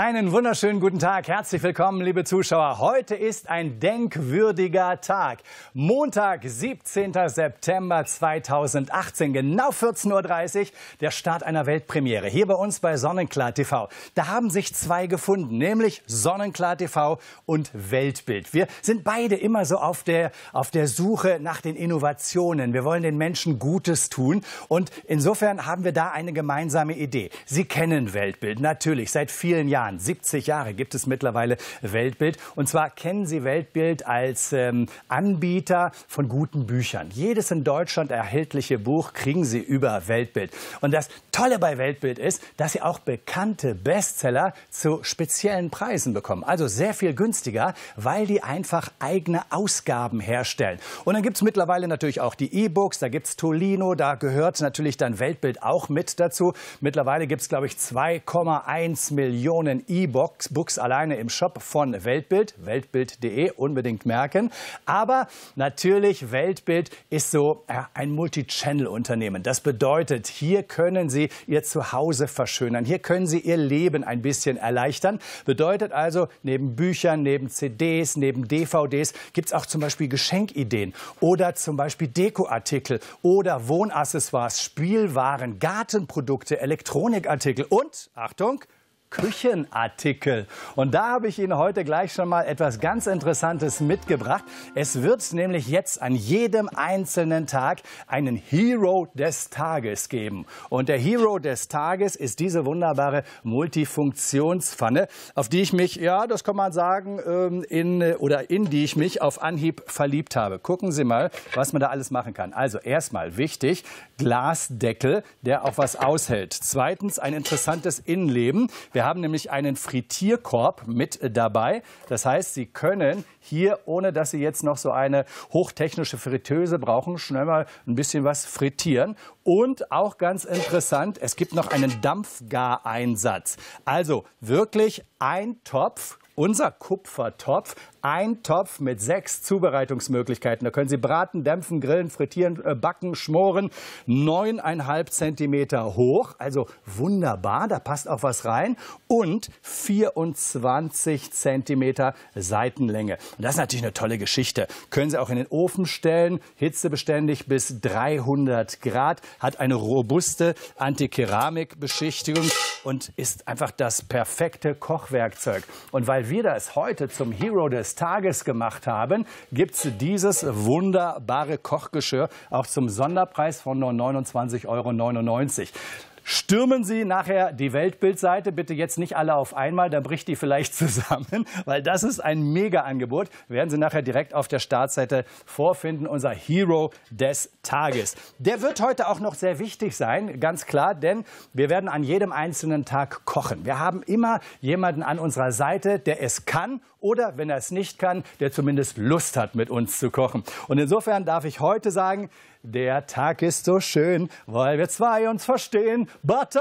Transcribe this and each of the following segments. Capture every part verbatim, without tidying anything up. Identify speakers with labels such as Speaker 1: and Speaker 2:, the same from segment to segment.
Speaker 1: Einen wunderschönen guten Tag. Herzlich willkommen, liebe Zuschauer. Heute ist ein denkwürdiger Tag. Montag, siebzehnter September zweitausendachtzehn, genau vierzehn Uhr dreißig, der Start einer Weltpremiere. Hier bei uns bei Sonnenklar T V. Da haben sich zwei gefunden, nämlich Sonnenklar T V und Weltbild. Wir sind beide immer so auf der, auf der Suche nach den Innovationen. Wir wollen den Menschen Gutes tun. Und insofern haben wir da eine gemeinsame Idee. Sie kennen Weltbild, natürlich, seit vielen Jahren. siebzig Jahre gibt es mittlerweile Weltbild. Und zwar kennen Sie Weltbild als ähm, Anbieter von guten Büchern. Jedes in Deutschland erhältliche Buch kriegen Sie über Weltbild. Und das Tolle bei Weltbild ist, dass Sie auch bekannte Bestseller zu speziellen Preisen bekommen. Also sehr viel günstiger, weil die einfach eigene Ausgaben herstellen. Und dann gibt es mittlerweile natürlich auch die E-Books, da gibt es Tolino, da gehört natürlich dann Weltbild auch mit dazu. Mittlerweile gibt es, glaube ich, zwei Komma eins Millionen E-Books Books alleine im Shop von Weltbild, weltbild punkt de, unbedingt merken. Aber natürlich, Weltbild ist so ja, ein Multi-Channel-Unternehmen. Das bedeutet, hier können Sie Ihr Zuhause verschönern, hier können Sie Ihr Leben ein bisschen erleichtern. Bedeutet also, neben Büchern, neben C Ds, neben D V Ds gibt es auch zum Beispiel Geschenkideen oder zum Beispiel Dekoartikel oder Wohnaccessoires, Spielwaren, Gartenprodukte, Elektronikartikel und, Achtung, Küchenartikel. Und da habe ich Ihnen heute gleich schon mal etwas ganz Interessantes mitgebracht. Es wird nämlich jetzt an jedem einzelnen Tag einen Hero des Tages geben. Und der Hero des Tages ist diese wunderbare Multifunktionspfanne, auf die ich mich, ja, das kann man sagen, in, oder in die ich mich auf Anhieb verliebt habe. Gucken Sie mal, was man da alles machen kann. Also erstmal wichtig, Glasdeckel, der auch was aushält. Zweitens, ein interessantes Innenleben. Wir haben nämlich einen Frittierkorb mit dabei. Das heißt, Sie können hier, ohne dass Sie jetzt noch so eine hochtechnische Fritteuse brauchen, schnell mal ein bisschen was frittieren. Und auch ganz interessant, es gibt noch einen Dampfgareinsatz. Also wirklich ein Topf. Unser Kupfertopf, ein Topf mit sechs Zubereitungsmöglichkeiten. Da können Sie braten, dämpfen, grillen, frittieren, backen, schmoren. Neuneinhalb Zentimeter hoch, also wunderbar, da passt auch was rein. Und vierundzwanzig Zentimeter Seitenlänge. Und das ist natürlich eine tolle Geschichte. Können Sie auch in den Ofen stellen, hitzebeständig bis dreihundert Grad, hat eine robuste Antikeramikbeschichtung und ist einfach das perfekte Kochwerkzeug. Und weil wir das heute zum Hero des Tages gemacht haben, gibt es dieses wunderbare Kochgeschirr auch zum Sonderpreis von nur neunundzwanzig Euro neunundneunzig. Stürmen Sie nachher die Weltbildseite, bitte jetzt nicht alle auf einmal, dann bricht die vielleicht zusammen, weil das ist ein Mega-Angebot. Werden Sie nachher direkt auf der Startseite vorfinden, unser Hero des Tages. Der wird heute auch noch sehr wichtig sein, ganz klar, denn wir werden an jedem einzelnen Tag kochen. Wir haben immer jemanden an unserer Seite, der es kann oder, wenn er es nicht kann, der zumindest Lust hat, mit uns zu kochen. Und insofern darf ich heute sagen, der Tag ist so schön, weil wir zwei uns verstehen. Bata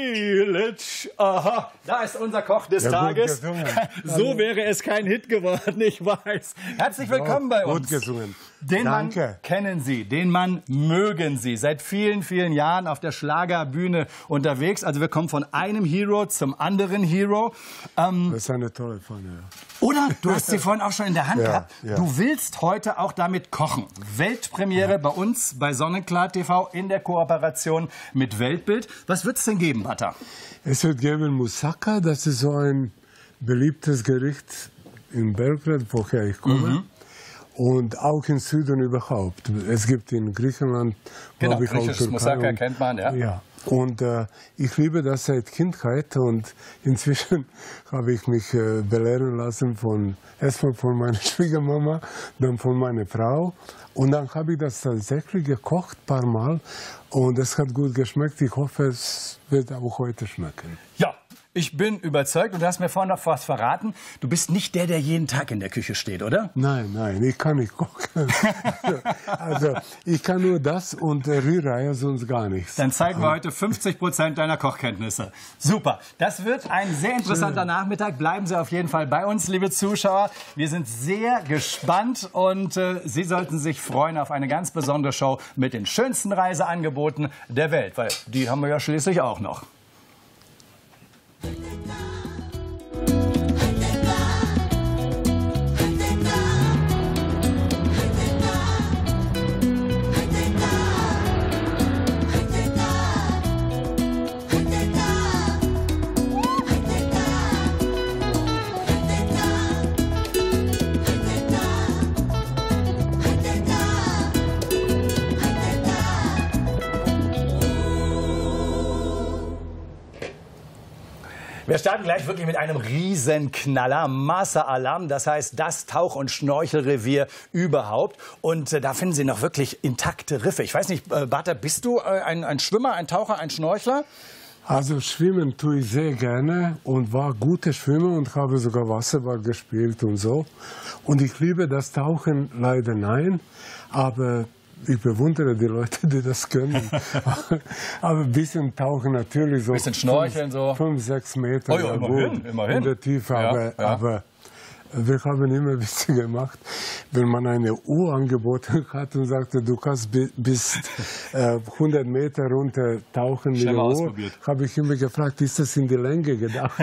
Speaker 1: Ilic. Aha, da ist unser Koch des ja, Tages. So wäre es kein Hit geworden, ich weiß. Herzlich willkommen ja, bei uns.
Speaker 2: Gut gesungen.
Speaker 1: Den
Speaker 2: Danke.
Speaker 1: Mann kennen Sie, den Mann mögen Sie. Seit vielen, vielen Jahren auf der Schlagerbühne unterwegs. Also wir kommen von einem Hero zum anderen Hero.
Speaker 2: Ähm, das ist eine tolle Pfanne.
Speaker 1: Oder? Du hast sie vorhin auch schon in der Hand
Speaker 2: ja,
Speaker 1: gehabt.
Speaker 2: Ja.
Speaker 1: Du willst heute auch damit kochen. Weltpremiere ja. bei uns bei Sonnenklar T V in der Kooperation mit Weltbild. Was wird es denn geben, Bata?
Speaker 2: Es wird geben Moussaka. Das ist so ein beliebtes Gericht in Belgrad, woher ich komme. Mhm. Und auch im Süden überhaupt. Es gibt in Griechenland,
Speaker 1: genau,
Speaker 2: glaube ich,
Speaker 1: griechisches
Speaker 2: auch
Speaker 1: Moussaka und, kennt man, ja.
Speaker 2: ja. Und äh, ich liebe das seit Kindheit und inzwischen habe ich mich äh, belehren lassen von erstmal von meiner Schwiegermama, dann von meiner Frau und dann habe ich das tatsächlich gekocht ein paar Mal und es hat gut geschmeckt. Ich hoffe, es wird auch heute schmecken.
Speaker 1: Ja. Ich bin überzeugt und du hast mir vorhin noch was verraten. Du bist nicht der, der jeden Tag in der Küche steht, oder?
Speaker 2: Nein, nein, ich kann nicht kochen. Also ich kann nur das und Rührei, sonst gar nichts.
Speaker 1: Dann zeigen wir heute fünfzig Prozent deiner Kochkenntnisse. Super, das wird ein sehr interessanter Nachmittag. Bleiben Sie auf jeden Fall bei uns, liebe Zuschauer. Wir sind sehr gespannt und äh, Sie sollten sich freuen auf eine ganz besondere Show mit den schönsten Reiseangeboten der Welt, weil die haben wir ja schließlich auch noch. Wir starten gleich wirklich mit einem Riesenknaller, Marsa Alam, das heißt das Tauch- und Schnorchelrevier überhaupt. Und äh, da finden Sie noch wirklich intakte Riffe. Ich weiß nicht, äh, Bater, bist du äh, ein, ein Schwimmer, ein Taucher, ein Schnorchler?
Speaker 2: Also schwimmen tue ich sehr gerne und war guter Schwimmer und habe sogar Wasserball gespielt und so. Und ich liebe das Tauchen leider nein, aber ich bewundere die Leute, die das können. Aber ein bisschen tauchen natürlich so.
Speaker 1: Ein bisschen schnorcheln
Speaker 2: fünf,
Speaker 1: so.
Speaker 2: Fünf, sechs Meter.
Speaker 1: Oh ja, immerhin,
Speaker 2: gut,
Speaker 1: immerhin.
Speaker 2: In der Tiefe.
Speaker 1: Ja,
Speaker 2: aber,
Speaker 1: ja.
Speaker 2: aber wir haben immer Witze gemacht, wenn man eine Uhr angeboten hat und sagte, du kannst bis äh, hundert Meter runter tauchen mit der Uhr, habe ich immer gefragt, ist das in die Länge gedacht?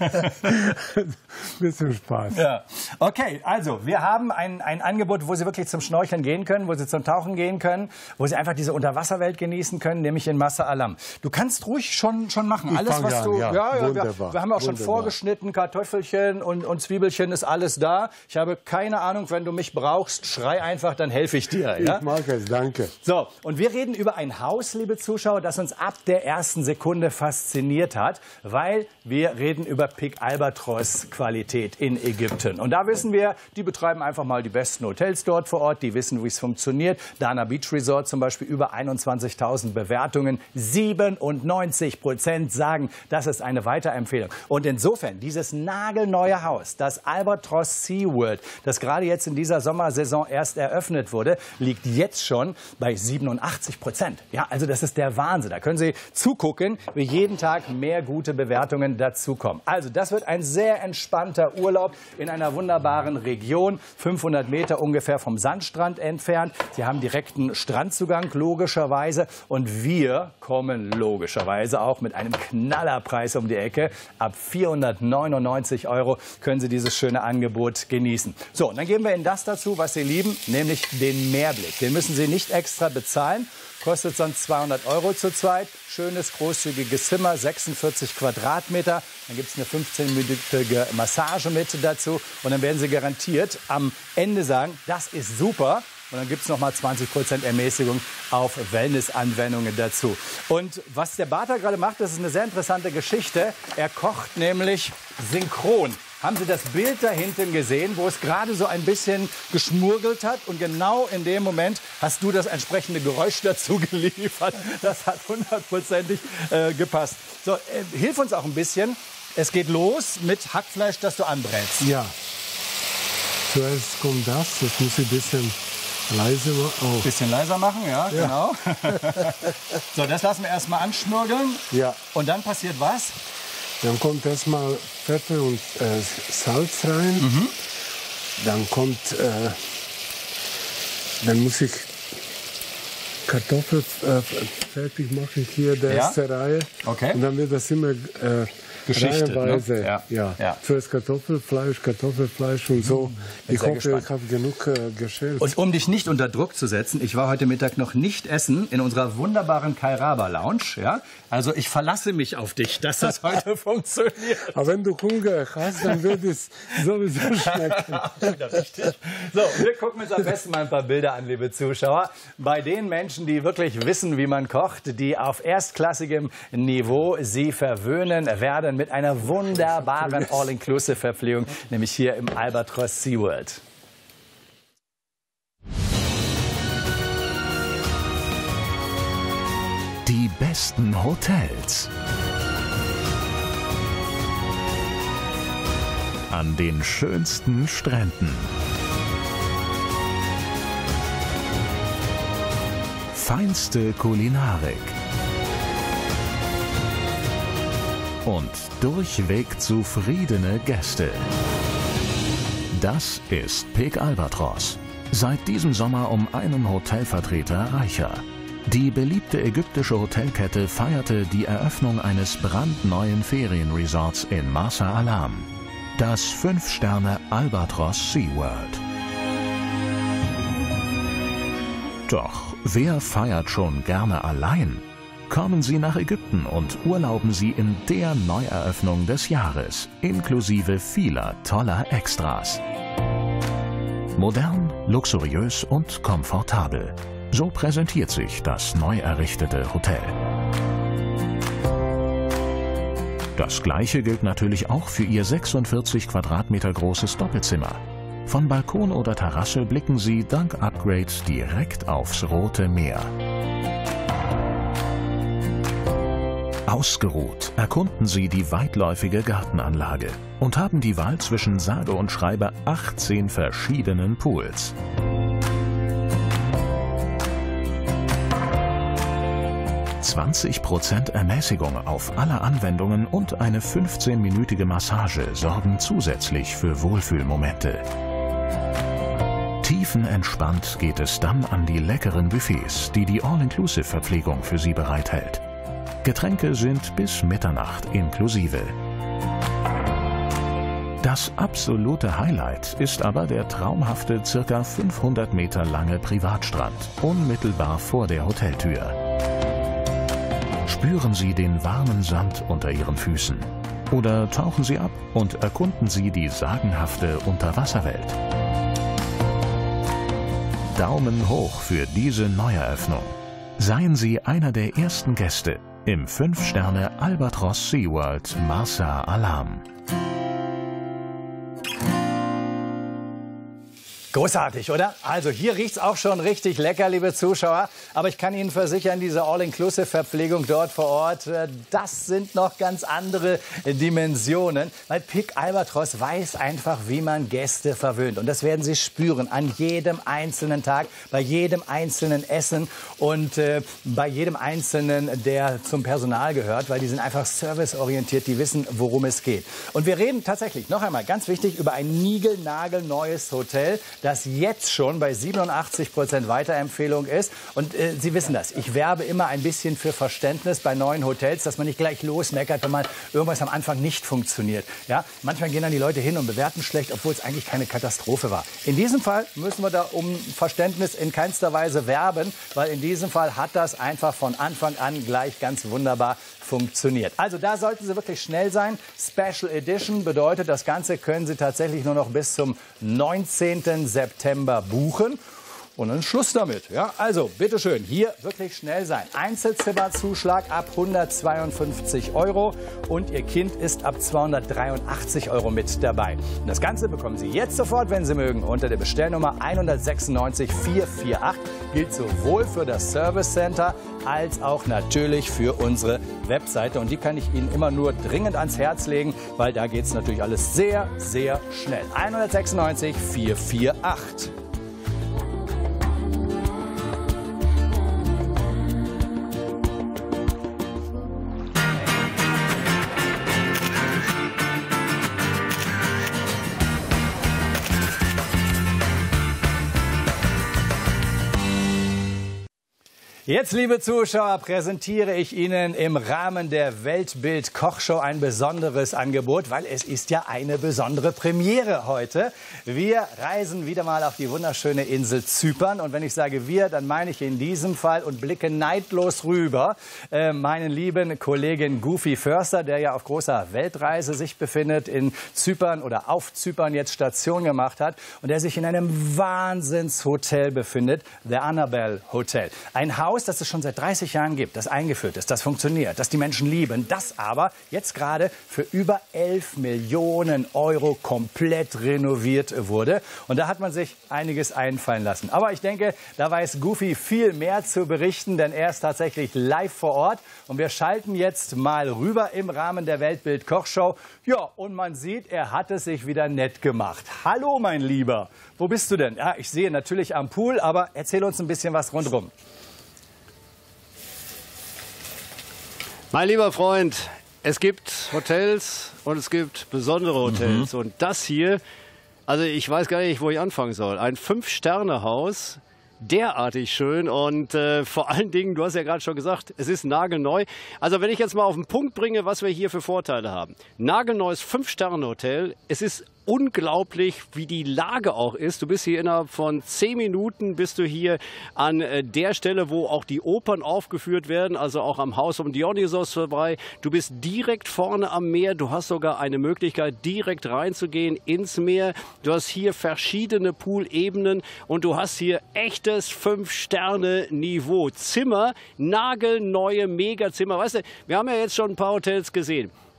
Speaker 2: Bisschen Spaß.
Speaker 1: Ja. Okay, also wir haben ein, ein Angebot, wo Sie wirklich zum Schnorcheln gehen können, wo Sie zum Tauchen gehen können, wo Sie einfach diese Unterwasserwelt genießen können, nämlich in Marsa Alam. Du kannst ruhig schon, schon machen.
Speaker 2: Ich
Speaker 1: Alles, was
Speaker 2: an,
Speaker 1: du.
Speaker 2: Ja,
Speaker 1: ja, ja,
Speaker 2: wunderbar,
Speaker 1: wir, wir haben auch schon
Speaker 2: wunderbar.
Speaker 1: vorgeschnitten, Kartoffelchen und, und Zwiebelchen ist alles da. Ich habe keine Ahnung, wenn du mich brauchst, schrei einfach, dann helfe ich dir. Ja?
Speaker 2: Ich mag es, danke.
Speaker 1: So, und wir reden über ein Haus, liebe Zuschauer, das uns ab der ersten Sekunde fasziniert hat, weil wir reden über Pic Albatros Qualität in Ägypten. Und da wissen wir, die betreiben einfach mal die besten Hotels dort vor Ort, die wissen, wie es funktioniert. Dana Beach Resort zum Beispiel über einundzwanzigtausend Bewertungen, siebenundneunzig Prozent sagen, das ist eine Weiterempfehlung. Und insofern, dieses nagelneue Haus, das Albatros SeaWorld, das gerade jetzt in dieser Sommersaison erst eröffnet wurde, liegt jetzt schon bei siebenundachtzig Prozent. Ja, also das ist der Wahnsinn. Da können Sie zugucken, wie jeden Tag mehr gute Bewertungen dazukommen. Also das wird ein sehr entspannter Urlaub in einer wunderbaren Region, fünfhundert Meter ungefähr vom Sandstrand entfernt. Sie haben direkten Strandzugang logischerweise und wir kommen logischerweise auch mit einem Knallerpreis um die Ecke. Ab vierhundertneunundneunzig Euro können Sie dieses schöne Angebot genießen. So, und dann geben wir Ihnen das dazu, was Sie lieben, nämlich den Meerblick. Den müssen Sie nicht extra bezahlen. Kostet sonst zweihundert Euro zu zweit. Schönes, großzügiges Zimmer, sechsundvierzig Quadratmeter. Dann gibt es eine fünfzehnminütige Massage mit dazu. Und dann werden Sie garantiert am Ende sagen, das ist super. Und dann gibt es noch mal zwanzig Prozent Ermäßigung auf Wellness-Anwendungen dazu. Und was der Bater gerade macht, das ist eine sehr interessante Geschichte. Er kocht nämlich synchron. Haben Sie das Bild da hinten gesehen, wo es gerade so ein bisschen geschmurgelt hat? Und genau in dem Moment hast du das entsprechende Geräusch dazu geliefert. Das hat hundertprozentig äh, gepasst. So, äh, hilf uns auch ein bisschen. Es geht los mit Hackfleisch, das du anbrätst.
Speaker 2: Ja. Zuerst kommt das. Das muss ich ein bisschen leiser machen. Oh.
Speaker 1: Bisschen leiser machen, ja, ja. Genau. So, das lassen wir erstmal anschmurgeln.
Speaker 2: Ja.
Speaker 1: Und dann passiert was?
Speaker 2: Dann kommt erstmal Pfeffer und äh, Salz rein. Mhm. Dann kommt, äh, dann muss ich Kartoffeln äh, fertig machen hier der ja. erste Reihe.
Speaker 1: Okay.
Speaker 2: Und dann wird das immer äh, reihenweise.
Speaker 1: Ne? Ja.
Speaker 2: Ja.
Speaker 1: Ja.
Speaker 2: Zuerst Kartoffelfleisch, Kartoffelfleisch und so.
Speaker 1: Bin
Speaker 2: ich hoffe,
Speaker 1: gespannt.
Speaker 2: ich habe genug äh, geschält.
Speaker 1: Und um dich nicht unter Druck zu setzen, ich war heute Mittag noch nicht essen in unserer wunderbaren Kairaba Lounge. Ja? Also ich verlasse mich auf dich, dass das heute funktioniert.
Speaker 2: Aber wenn du Hunger hast, dann wird es sowieso schmecken.
Speaker 1: Richtig. So, wir gucken uns am besten mal ein paar Bilder an, liebe Zuschauer. Bei den Menschen, die wirklich wissen, wie man kocht, die auf erstklassigem Niveau sie verwöhnen werden mit einer wunderbaren All-Inclusive-Verpflegung, nämlich hier im Albatros SeaWorld.
Speaker 3: Die besten Hotels. An den schönsten Stränden. Feinste Kulinarik. Und durchweg zufriedene Gäste. Das ist Pic Albatros. Seit diesem Sommer um einen Hotelvertreter reicher. Die beliebte ägyptische Hotelkette feierte die Eröffnung eines brandneuen Ferienresorts in Marsa Alam. Das fünf Sterne Albatros SeaWorld. Doch wer feiert schon gerne allein? Kommen Sie nach Ägypten und urlauben Sie in der Neueröffnung des Jahres, inklusive vieler toller Extras. Modern, luxuriös und komfortabel. So präsentiert sich das neu errichtete Hotel. Das Gleiche gilt natürlich auch für Ihr sechsundvierzig Quadratmeter großes Doppelzimmer. Von Balkon oder Terrasse blicken Sie dank Upgrades direkt aufs Rote Meer. Ausgeruht erkunden Sie die weitläufige Gartenanlage und haben die Wahl zwischen sage und schreibe achtzehn verschiedenen Pools. zwanzig Prozent Ermäßigung auf alle Anwendungen und eine fünfzehnminütige Massage sorgen zusätzlich für Wohlfühlmomente. Tiefenentspannt geht es dann an die leckeren Buffets, die die All-Inclusive-Verpflegung für Sie bereithält. Getränke sind bis Mitternacht inklusive. Das absolute Highlight ist aber der traumhafte, ca. fünfhundert Meter lange Privatstrand, unmittelbar vor der Hoteltür. Spüren Sie den warmen Sand unter Ihren Füßen. Oder tauchen Sie ab und erkunden Sie die sagenhafte Unterwasserwelt. Daumen hoch für diese Neueröffnung. Seien Sie einer der ersten Gäste im fünf Sterne Albatros SeaWorld Marsa Alam.
Speaker 1: Großartig, oder? Also hier riecht es auch schon richtig lecker, liebe Zuschauer. Aber ich kann Ihnen versichern, diese All-Inclusive-Verpflegung dort vor Ort, das sind noch ganz andere Dimensionen. Weil Pic Albatros weiß einfach, wie man Gäste verwöhnt. Und das werden Sie spüren an jedem einzelnen Tag, bei jedem einzelnen Essen und äh, bei jedem Einzelnen, der zum Personal gehört. Weil die sind einfach serviceorientiert, die wissen, worum es geht. Und wir reden tatsächlich, noch einmal ganz wichtig, über ein niegelnagelneues Hotel, das jetzt schon bei siebenundachtzig Prozent Weiterempfehlung ist. Und äh, Sie wissen das, ich werbe immer ein bisschen für Verständnis bei neuen Hotels, dass man nicht gleich losmeckert, wenn man irgendwas am Anfang nicht funktioniert. Ja? Manchmal gehen dann die Leute hin und bewerten schlecht, obwohl es eigentlich keine Katastrophe war. In diesem Fall müssen wir da um Verständnis in keinster Weise werben, weil in diesem Fall hat das einfach von Anfang an gleich ganz wunderbar funktioniert. Also da sollten Sie wirklich schnell sein. Special Edition bedeutet, das Ganze können Sie tatsächlich nur noch bis zum neunzehnten September buchen. Und dann Schluss damit. Ja, also bitteschön, hier wirklich schnell sein. Einzelzimmerzuschlag ab hundertzweiundfünfzig Euro und Ihr Kind ist ab zweihundertdreiundachtzig Euro mit dabei. Und das Ganze bekommen Sie jetzt sofort, wenn Sie mögen, unter der Bestellnummer hundertsechsundneunzig vierhundertachtzig. Gilt sowohl für das Service Center als auch natürlich für unsere Webseite. Und die kann ich Ihnen immer nur dringend ans Herz legen, weil da geht es natürlich alles sehr, sehr schnell. hundertsechsundneunzig vierhundertachtzig. Jetzt, liebe Zuschauer, präsentiere ich Ihnen im Rahmen der Weltbild-Kochshow ein besonderes Angebot, weil es ist ja eine besondere Premiere heute. Wir reisen wieder mal auf die wunderschöne Insel Zypern. Und wenn ich sage wir, dann meine ich in diesem Fall und blicke neidlos rüber äh, meinen lieben Kollegen Goofy Förster, der ja auf großer Weltreise sich befindet, in Zypern oder auf Zypern jetzt Station gemacht hat und der sich in einem Wahnsinnshotel befindet, The Annabelle Hotel. Ein Haus, das es schon seit dreißig Jahren gibt, das eingeführt ist, das funktioniert, das die Menschen lieben, das aber jetzt gerade für über elf Millionen Euro komplett renoviert wurde. Und da hat man sich einiges einfallen lassen. Aber ich denke, da weiß Goofy viel mehr zu berichten, denn er ist tatsächlich live vor Ort. Und wir schalten jetzt mal rüber im Rahmen der Weltbild-Kochshow. Ja, und man sieht, er hat es sich wieder nett gemacht. Hallo, mein Lieber. Wo bist du denn? Ja, ich sehe natürlich am Pool, aber erzähl uns ein bisschen was rundherum.
Speaker 4: Mein lieber Freund, es gibt Hotels und es gibt besondere Hotels. Mhm. Und das hier, also ich weiß gar nicht, wo ich anfangen soll. Ein Fünf-Sterne-Haus, derartig schön und äh, vor allen Dingen, du hast ja gerade schon gesagt, es ist nagelneu. Also wenn ich jetzt mal auf den Punkt bringe, was wir hier für Vorteile haben. Nagelneues Fünf-Sterne-Hotel, es ist unglaublich, wie die Lage auch ist. Du bist hier innerhalb von zehn Minuten bist du hier an der Stelle, wo auch die Opern aufgeführt werden, also auch am Haus um Dionysos vorbei. Du bist direkt vorne am Meer. Du hast sogar eine Möglichkeit, direkt reinzugehen ins Meer. Du hast hier verschiedene Poolebenen und du hast hier echtes Fünf-Sterne-Niveau. Zimmer, nagelneue Megazimmer. Weißt du, wir haben ja jetzt schon ein paar Hotels gesehen.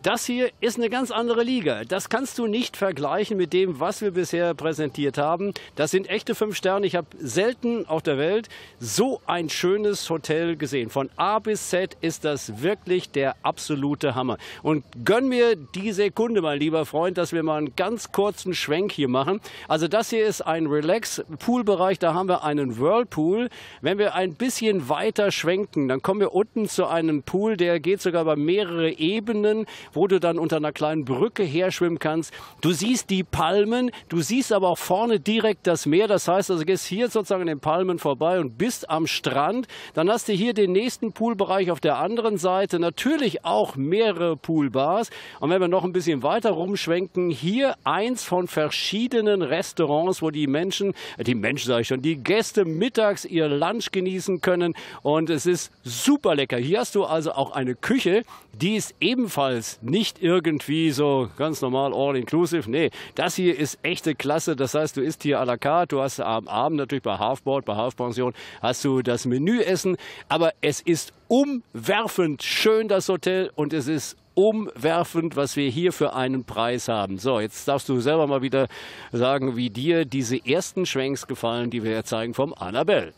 Speaker 4: Das hier ist eine ganz andere Liga. Das kannst du nicht vergleichen mit dem, was wir bisher präsentiert haben. Das sind echte fünf Sterne. Ich habe selten auf der Welt so ein schönes Hotel gesehen. Von A bis Z ist das wirklich der absolute Hammer. Und gönn mir die Sekunde, mein lieber Freund, dass wir mal einen ganz kurzen Schwenk hier machen. Also das hier ist ein Relax-Pool-Bereich. Da haben wir einen Whirlpool. Wenn wir ein bisschen weiter schwenken, dann kommen wir unten zu einem Pool, der geht sogar über mehrere Ebenen, wo du dann unter einer kleinen Brücke herschwimmen kannst. Du siehst die Palmen, du siehst aber auch vorne direkt das Meer. Das heißt, also, du gehst hier sozusagen an den Palmen vorbei und bist am Strand. Dann hast du hier den nächsten Poolbereich auf der anderen Seite. Natürlich auch mehrere Poolbars. Und wenn wir noch ein bisschen weiter rumschwenken, hier eins von verschiedenen Restaurants, wo die Menschen, die Menschen sage ich schon, die Gäste mittags ihr Lunch genießen können. Und es ist super lecker. Hier hast du also auch eine Küche, die ist ebenfalls nicht irgendwie so ganz normal all-inclusive. Nee, das hier ist echte Klasse. Das heißt, du isst hier à la carte. Du hast am Abend natürlich bei Halfboard, bei Halfpension, hast du das Menüessen. Aber es ist umwerfend schön, das Hotel. Und es ist umwerfend, was wir hier für einen Preis haben. So, jetzt darfst du selber mal wieder sagen, wie dir diese ersten Schwenks gefallen, die wir hier zeigen vom Annabelle.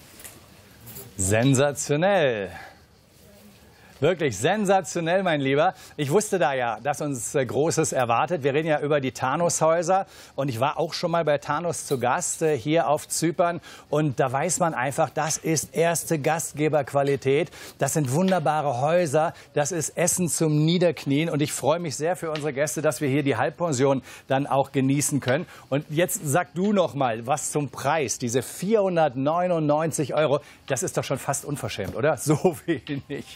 Speaker 1: Sensationell. Wirklich sensationell, mein Lieber. Ich wusste da ja, dass uns äh, Großes erwartet. Wir reden ja über die Thanos-Häuser. Und ich war auch schon mal bei Thanos zu Gast, äh, hier auf Zypern. Und da weiß man einfach, das ist erste Gastgeberqualität. Das sind wunderbare Häuser. Das ist Essen zum Niederknien. Und ich freue mich sehr für unsere Gäste, dass wir hier die Halbpension dann auch genießen können. Und jetzt sag du noch mal was zum Preis. Diese vierhundertneunundneunzig Euro, das ist doch schon fast unverschämt, oder? So wenig.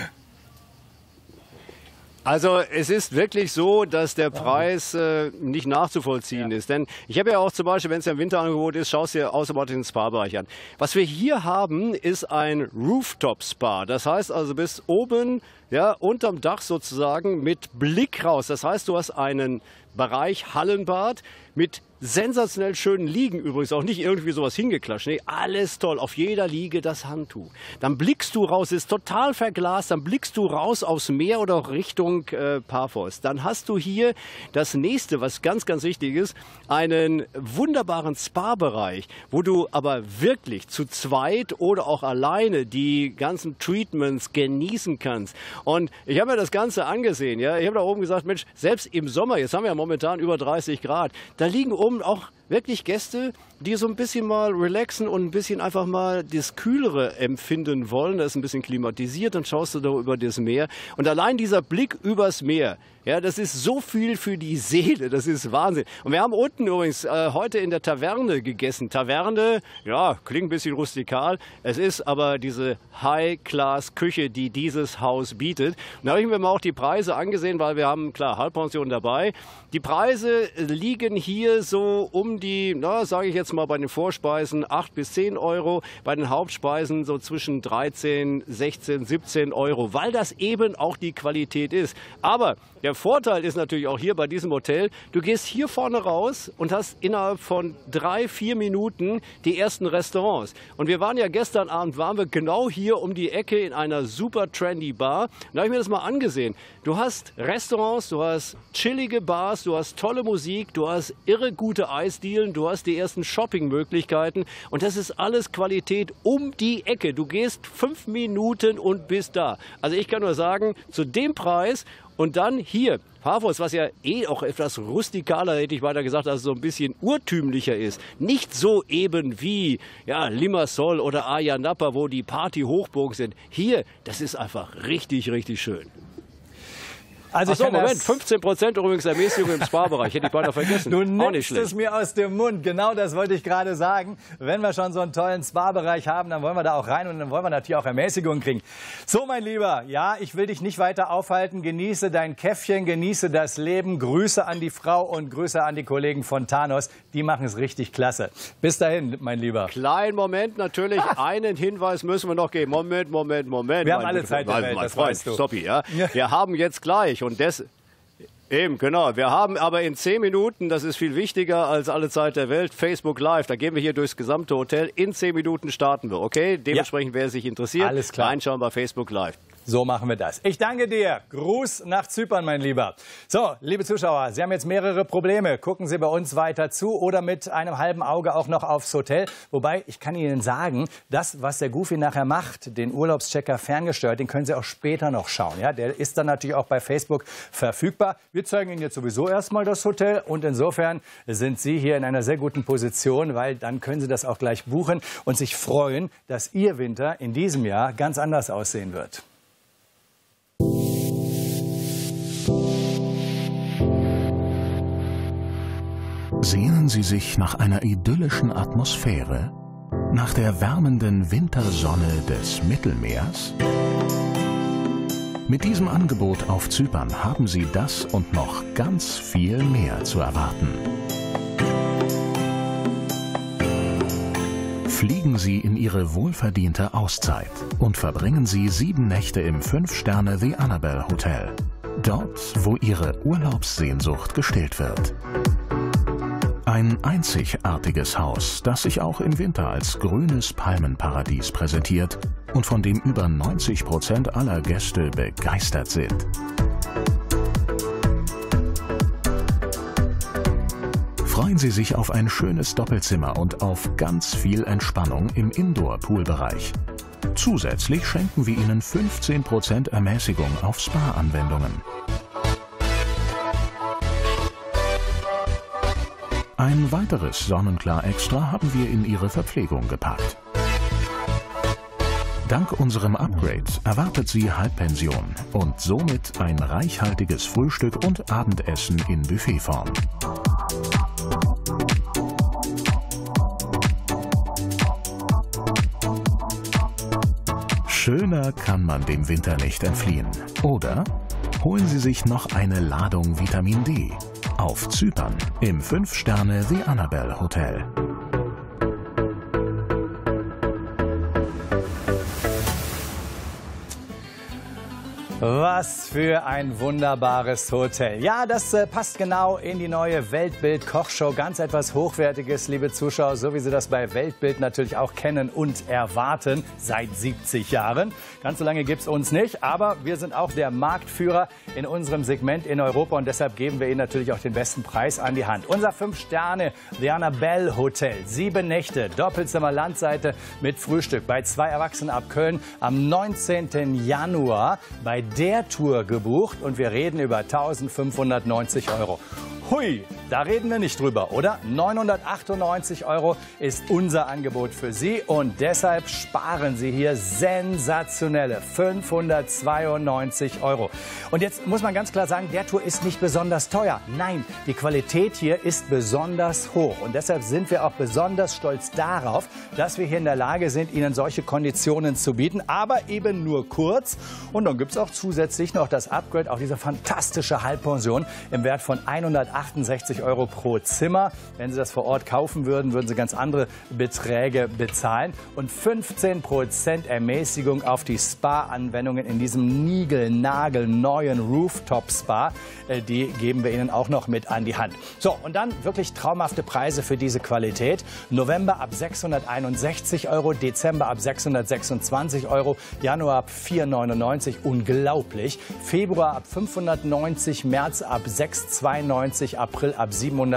Speaker 4: Also es ist wirklich so, dass der Preis äh, nicht nachzuvollziehen ja. ist. Denn ich habe ja auch zum Beispiel, wenn es ja im Winterangebot ist, schaust du dir automatisch den Spa-Bereich an. Was wir hier haben, ist ein Rooftop-Spa. Das heißt also bis oben, ja, unterm Dach sozusagen mit Blick raus. Das heißt, du hast einen Bereich Hallenbad mit sensationell schönen Liegen übrigens, auch nicht irgendwie sowas hingeklatscht. Nee, alles toll, auf jeder Liege das Handtuch. Dann blickst du raus, ist total verglast, dann blickst du raus aufs Meer oder auch Richtung äh, Paphos. Dann hast du hier das nächste, was ganz, ganz wichtig ist, einen wunderbaren Spa-Bereich, wo du aber wirklich zu zweit oder auch alleine die ganzen Treatments genießen kannst. Und ich habe mir das Ganze angesehen, ja, ich habe da oben gesagt, Mensch, selbst im Sommer, jetzt haben wir ja momentan über dreißig Grad, da liegen oben auch wirklich Gäste, die so ein bisschen mal relaxen und ein bisschen einfach mal das Kühlere empfinden wollen. Da ist ein bisschen klimatisiert, dann schaust du da über das Meer. Und allein dieser Blick übers Meer, ja, das ist so viel für die Seele, das ist Wahnsinn. Und wir haben unten übrigens äh, heute in der Taverne gegessen. Taverne, ja, klingt ein bisschen rustikal. Es ist aber diese High-Class-Küche, die dieses Haus bietet. Und da habe ich mir mal auch die Preise angesehen, weil wir haben, klar, Halbpension dabei. Die Preise liegen hier so um die, na, sage ich jetzt mal bei den Vorspeisen acht bis zehn Euro, bei den Hauptspeisen so zwischen dreizehn, sechzehn, siebzehn Euro, weil das eben auch die Qualität ist. Aber der Vorteil ist natürlich auch hier bei diesem Hotel, du gehst hier vorne raus und hast innerhalb von drei, vier Minuten die ersten Restaurants. Und wir waren ja gestern Abend, waren wir genau hier um die Ecke in einer super trendy Bar. Da habe ich mir das mal angesehen. Du hast Restaurants, du hast chillige Bars, du hast tolle Musik, du hast irre gute Eisdielen, du hast die ersten Shoppingmöglichkeiten und das ist alles Qualität um die Ecke. Du gehst fünf Minuten und bist da. Also ich kann nur sagen, zu dem Preis und dann hier, Paphos, was ja eh auch etwas rustikaler, hätte ich weiter gesagt, also so ein bisschen urtümlicher ist. Nicht so eben wie ja, Limassol oder Ayia Napa, wo die Party-Hochburgen sind. Hier, das ist einfach richtig, richtig schön.
Speaker 1: Also
Speaker 4: Ach so, Moment, fünfzehn Prozent übrigens Ermäßigung im Spa-Bereich. Hätte ich beinahe vergessen.
Speaker 1: Du nimmst es mir aus dem Mund. Genau das wollte ich gerade sagen. Wenn wir schon so einen tollen Spa-Bereich haben, dann wollen wir da auch rein und dann wollen wir natürlich auch Ermäßigung kriegen. So, mein Lieber, ja, ich will dich nicht weiter aufhalten. Genieße dein Käffchen, genieße das Leben. Grüße an die Frau und Grüße an die Kollegen von Thanos. Die machen es richtig klasse. Bis dahin, mein Lieber.
Speaker 4: Kleinen Moment, natürlich. Einen Hinweis müssen wir noch geben. Moment, Moment, Moment.
Speaker 1: Wir haben alle Zeit der Welt, das weißt du.
Speaker 4: Stoppi, ja. Wir haben jetzt gleich und das eben, genau. Wir haben aber in zehn Minuten, das ist viel wichtiger als alle Zeit der Welt, Facebook Live. Da gehen wir hier durchs gesamte Hotel. In zehn Minuten starten wir, okay? Dementsprechend, ja. Wer sich interessiert,
Speaker 1: alles klar.
Speaker 4: reinschauen bei Facebook Live.
Speaker 1: So machen wir das. Ich danke dir. Gruß nach Zypern, mein Lieber. So, liebe Zuschauer, Sie haben jetzt mehrere Probleme. Gucken Sie bei uns weiter zu oder mit einem halben Auge auch noch aufs Hotel. Wobei, ich kann Ihnen sagen, das, was der Goofy nachher macht, den Urlaubschecker ferngesteuert, den können Sie auch später noch schauen. Ja, der ist dann natürlich auch bei Facebook verfügbar. Wir zeigen Ihnen jetzt sowieso erstmal das Hotel und insofern sind Sie hier in einer sehr guten Position, weil dann können Sie das auch gleich buchen und sich freuen, dass Ihr Winter in diesem Jahr ganz anders aussehen wird.
Speaker 3: Sehnen Sie sich nach einer idyllischen Atmosphäre? Nach der wärmenden Wintersonne des Mittelmeers? Mit diesem Angebot auf Zypern haben Sie das und noch ganz viel mehr zu erwarten. Fliegen Sie in Ihre wohlverdiente Auszeit und verbringen Sie sieben Nächte im fünf Sterne The Annabelle Hotel. Dort, wo Ihre Urlaubssehnsucht gestillt wird. Ein einzigartiges Haus, das sich auch im Winter als grünes Palmenparadies präsentiert und von dem über neunzig Prozent aller Gäste begeistert sind. Freuen Sie sich auf ein schönes Doppelzimmer und auf ganz viel Entspannung im Indoor-Pool-Bereich. Zusätzlich schenken wir Ihnen fünfzehn Prozent Ermäßigung auf Spa-Anwendungen. Ein weiteres Sonnenklar-Extra haben wir in Ihre Verpflegung gepackt. Dank unserem Upgrade erwartet Sie Halbpension und somit ein reichhaltiges Frühstück und Abendessen in Buffetform. Schöner kann man dem Winter nicht entfliehen. Oder holen Sie sich noch eine Ladung Vitamin D. Auf Zypern im fünf Sterne The Annabelle Hotel.
Speaker 1: Was für ein wunderbares Hotel. Ja, das äh, passt genau in die neue Weltbild-Kochshow. Ganz etwas Hochwertiges, liebe Zuschauer, so wie Sie das bei Weltbild natürlich auch kennen und erwarten, seit siebzig Jahren. Ganz so lange gibt es uns nicht, aber wir sind auch der Marktführer in unserem Segment in Europa und deshalb geben wir Ihnen natürlich auch den besten Preis an die Hand. Unser fünf Sterne The Annabelle Hotel, sieben Nächte, Doppelzimmer Landseite mit Frühstück bei zwei Erwachsenen ab Köln am neunzehnten Januar bei der Tour gebucht und wir reden über eintausendfünfhundertneunzig Euro. Hui, da reden wir nicht drüber, oder? neunhundertachtundneunzig Euro ist unser Angebot für Sie und deshalb sparen Sie hier sensationelle fünfhundertzweiundneunzig Euro. Und jetzt muss man ganz klar sagen, der Tour ist nicht besonders teuer. Nein, die Qualität hier ist besonders hoch und deshalb sind wir auch besonders stolz darauf, dass wir hier in der Lage sind, Ihnen solche Konditionen zu bieten, aber eben nur kurz. Und dann gibt es auch zusätzlich noch das Upgrade, auch diese fantastische Halbpension im Wert von hundertachtundsechzig Euro pro Zimmer. Wenn Sie das vor Ort kaufen würden, würden Sie ganz andere Beträge bezahlen. Und fünfzehn Prozent Ermäßigung auf die Spa-Anwendungen in diesem niegelnagelneuen Rooftop-Spa. Die geben wir Ihnen auch noch mit an die Hand. So, und dann wirklich traumhafte Preise für diese Qualität. November ab sechshunderteinundsechzig Euro, Dezember ab sechshundertsechsundzwanzig Euro, Januar ab vierhundertneunundneunzig, unglaublich. Februar ab fünfhundertneunzig, März ab sechshundertzweiundneunzig, April ab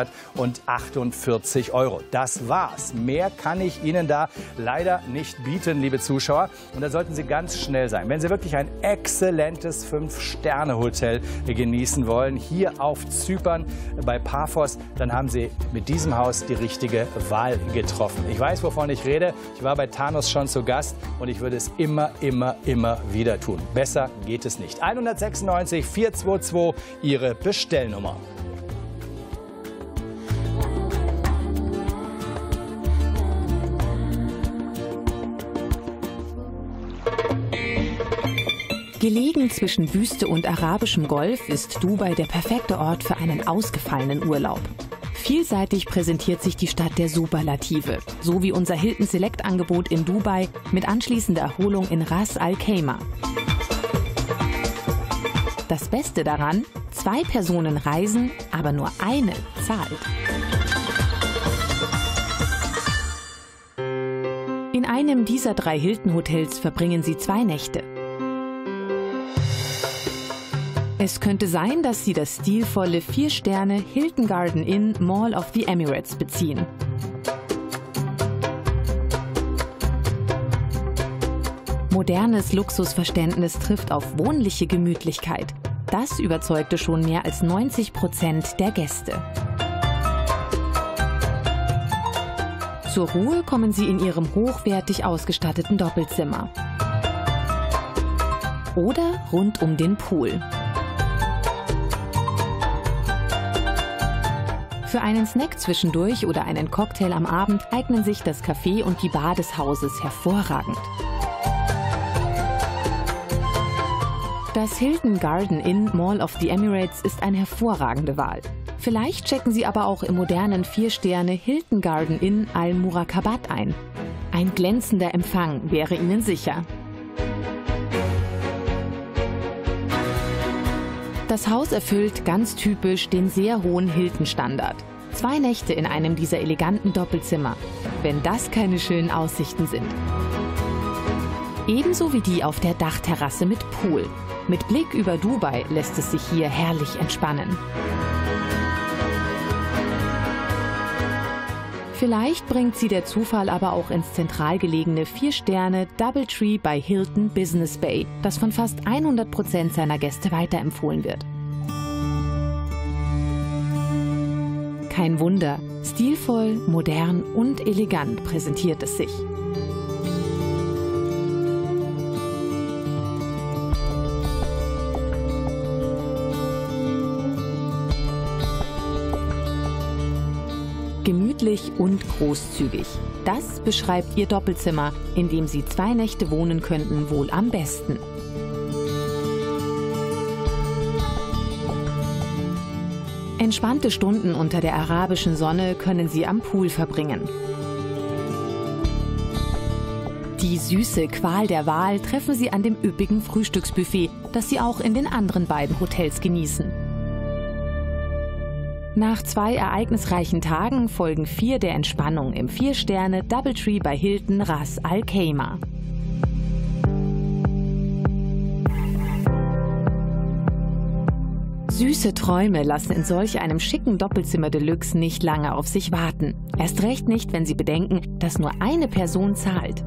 Speaker 1: siebenhundertachtundvierzig Euro. Das war's. Mehr kann ich Ihnen da leider nicht bieten, liebe Zuschauer. Und da sollten Sie ganz schnell sein. Wenn Sie wirklich ein exzellentes fünf Sterne Hotel genießen wollen, hier auf Zypern bei Paphos, dann haben Sie mit diesem Haus die richtige Wahl getroffen. Ich weiß, wovon ich rede. Ich war bei Thanos schon zu Gast und ich würde es immer, immer, immer wieder tun. Besser geht es nicht. hundertsechsundneunzig vierhundertzweiundzwanzig, Ihre Bestellnummer.
Speaker 5: Gelegen zwischen Wüste und arabischem Golf ist Dubai der perfekte Ort für einen ausgefallenen Urlaub. Vielseitig präsentiert sich die Stadt der Superlative, so wie unser Hilton Select Angebot in Dubai mit anschließender Erholung in Ras Al Khaimah. Das Beste daran, zwei Personen reisen, aber nur eine zahlt. In einem dieser drei Hilton-Hotels verbringen Sie zwei Nächte. Es könnte sein, dass Sie das stilvolle vier Sterne Hilton Garden Inn Mall of the Emirates beziehen. Modernes Luxusverständnis trifft auf wohnliche Gemütlichkeit. Das überzeugte schon mehr als neunzig Prozent der Gäste. Zur Ruhe kommen Sie in Ihrem hochwertig ausgestatteten Doppelzimmer. Oder rund um den Pool. Für einen Snack zwischendurch oder einen Cocktail am Abend eignen sich das Café und die Bar des Hauses hervorragend. Das Hilton Garden Inn Mall of the Emirates ist eine hervorragende Wahl. Vielleicht checken Sie aber auch im modernen vier Sterne Hilton Garden Inn Al Murakabat ein. Ein glänzender Empfang wäre Ihnen sicher. Das Haus erfüllt ganz typisch den sehr hohen Hilton-Standard. Zwei Nächte in einem dieser eleganten Doppelzimmer, wenn das keine schönen Aussichten sind. Ebenso wie die auf der Dachterrasse mit Pool. Mit Blick über Dubai lässt es sich hier herrlich entspannen. Vielleicht bringt Sie der Zufall aber auch ins zentral gelegene vier Sterne Doubletree bei Hilton Business Bay, das von fast hundert Prozent seiner Gäste weiterempfohlen wird. Kein Wunder, stilvoll, modern und elegant präsentiert es sich. Gemütlich und großzügig. Das beschreibt Ihr Doppelzimmer, in dem Sie zwei Nächte wohnen könnten, wohl am besten. Entspannte Stunden unter der arabischen Sonne können Sie am Pool verbringen. Die süße Qual der Wahl treffen Sie an dem üppigen Frühstücksbuffet, das Sie auch in den anderen beiden Hotels genießen. Nach zwei ereignisreichen Tagen folgen vier der Entspannung im vier Sterne Doubletree bei Hilton Ras Al Khaimah. Süße Träume lassen in solch einem schicken Doppelzimmer Deluxe nicht lange auf sich warten. Erst recht nicht, wenn Sie bedenken, dass nur eine Person zahlt.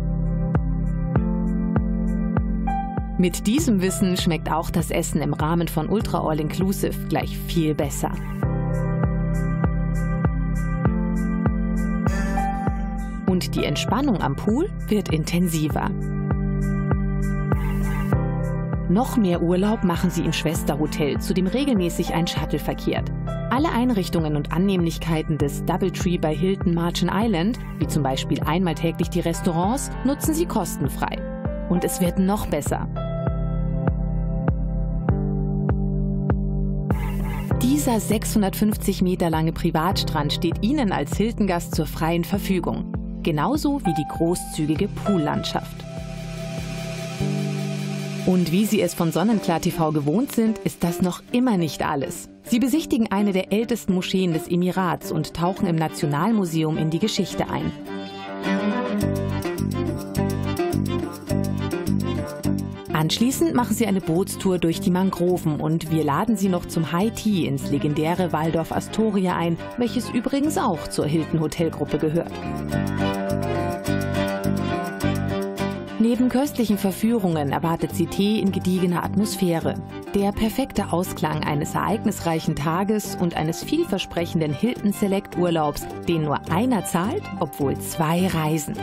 Speaker 5: Mit diesem Wissen schmeckt auch das Essen im Rahmen von Ultra All Inclusive gleich viel besser. Und die Entspannung am Pool wird intensiver. Noch mehr Urlaub machen Sie im Schwesterhotel, zu dem regelmäßig ein Shuttle verkehrt. Alle Einrichtungen und Annehmlichkeiten des Doubletree bei Hilton Marchant Island, wie zum Beispiel einmal täglich die Restaurants, nutzen Sie kostenfrei. Und es wird noch besser. Dieser sechshundertfünfzig Meter lange Privatstrand steht Ihnen als Hilton-Gast zur freien Verfügung. Genauso wie die großzügige Poollandschaft. Und wie Sie es von Sonnenklar T V gewohnt sind, ist das noch immer nicht alles. Sie besichtigen eine der ältesten Moscheen des Emirats und tauchen im Nationalmuseum in die Geschichte ein. Anschließend machen Sie eine Bootstour durch die Mangroven und wir laden Sie noch zum High Tea ins legendäre Waldorf Astoria ein, welches übrigens auch zur Hilton Hotelgruppe gehört. Neben köstlichen Verführungen erwartet Sie Tee in gediegener Atmosphäre. Der perfekte Ausklang eines ereignisreichen Tages und eines vielversprechenden Hilton Select Urlaubs, den nur einer zahlt, obwohl zwei reisen.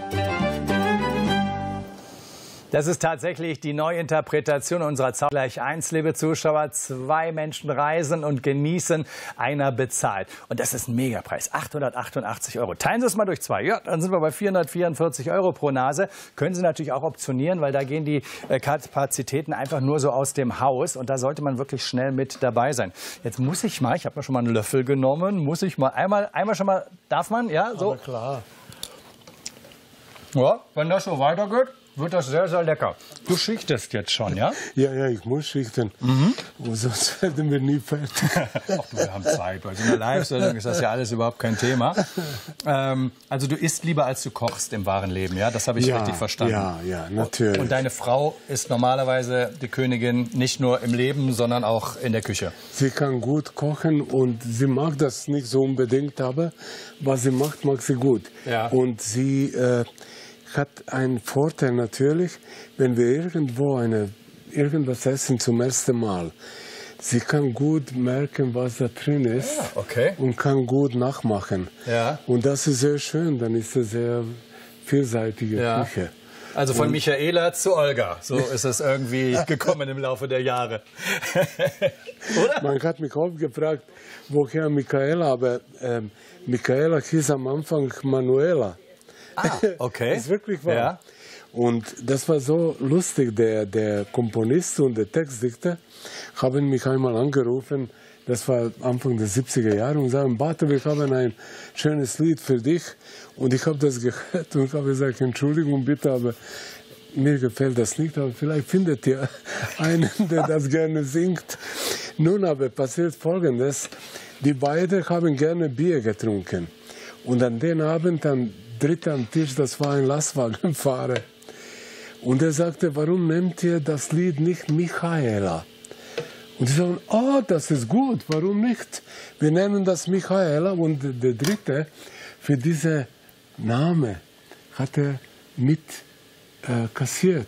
Speaker 1: Das ist tatsächlich die Neuinterpretation unserer Zahl gleich eins, liebe Zuschauer. Zwei Menschen reisen und genießen, einer bezahlt. Und das ist ein Megapreis, achthundertachtundachtzig Euro. Teilen Sie es mal durch zwei. Ja, dann sind wir bei vierhundertvierundvierzig Euro pro Nase. Können Sie natürlich auch optionieren, weil da gehen die Kapazitäten einfach nur so aus dem Haus. Und da sollte man wirklich schnell mit dabei sein. Jetzt muss ich mal, ich habe mir schon mal einen Löffel genommen, muss ich mal einmal, einmal schon mal, darf man? Ja, so.
Speaker 2: Aber klar.
Speaker 1: Ja, wenn das so weitergeht. wird das sehr, sehr lecker. Du schichtest jetzt schon, ja?
Speaker 2: Ja, ja, ich muss schichten. Mhm. Sonst werden wir nie fertig.
Speaker 1: Ach, wir haben Zeit. Bei so einer Live-Sendung ist das ja alles überhaupt kein Thema. Ähm, also du isst lieber, als du kochst im wahren Leben, ja? Das habe ich
Speaker 2: ja,
Speaker 1: richtig verstanden.
Speaker 2: Ja, ja, natürlich.
Speaker 1: Und deine Frau ist normalerweise die Königin nicht nur im Leben, sondern auch in der Küche.
Speaker 2: Sie kann gut kochen und sie mag das nicht so unbedingt, aber was sie macht, mag sie gut.
Speaker 1: Ja.
Speaker 2: Und sie äh, hat einen Vorteil natürlich, wenn wir irgendwo eine, irgendwas essen zum ersten Mal. Sie kann gut merken, was da drin ist,
Speaker 1: ja, okay.
Speaker 2: und kann gut nachmachen.
Speaker 1: Ja.
Speaker 2: Und das ist sehr schön, dann ist es sehr vielseitige
Speaker 1: ja.
Speaker 2: Küche.
Speaker 1: Also von und Michaela zu Olga, so ist es irgendwie gekommen im Laufe der Jahre. Oder?
Speaker 2: Man hat mich oft gefragt, woher Michaela, aber äh, Michaela hieß am Anfang Manuela.
Speaker 1: Ah, okay.
Speaker 2: Das ist wirklich wahr.
Speaker 1: Ja.
Speaker 2: Und das war so lustig, der, der Komponist und der Textdichter haben mich einmal angerufen, das war Anfang der siebziger Jahre, und sagen, Bate, wir haben ein schönes Lied für dich. Und ich habe das gehört und habe gesagt, Entschuldigung bitte, aber mir gefällt das nicht, aber vielleicht findet ihr einen, der das gerne singt. Nun aber passiert Folgendes, die beiden haben gerne Bier getrunken. Und an den Abend, am dritten Tisch, das war ein Lastwagenfahrer. Und er sagte, warum nehmt ihr das Lied nicht Michaela? Und sie sagen, oh, das ist gut, warum nicht? Wir nennen das Michaela. Und der Dritte, für diesen Namen hat er mit äh, kassiert.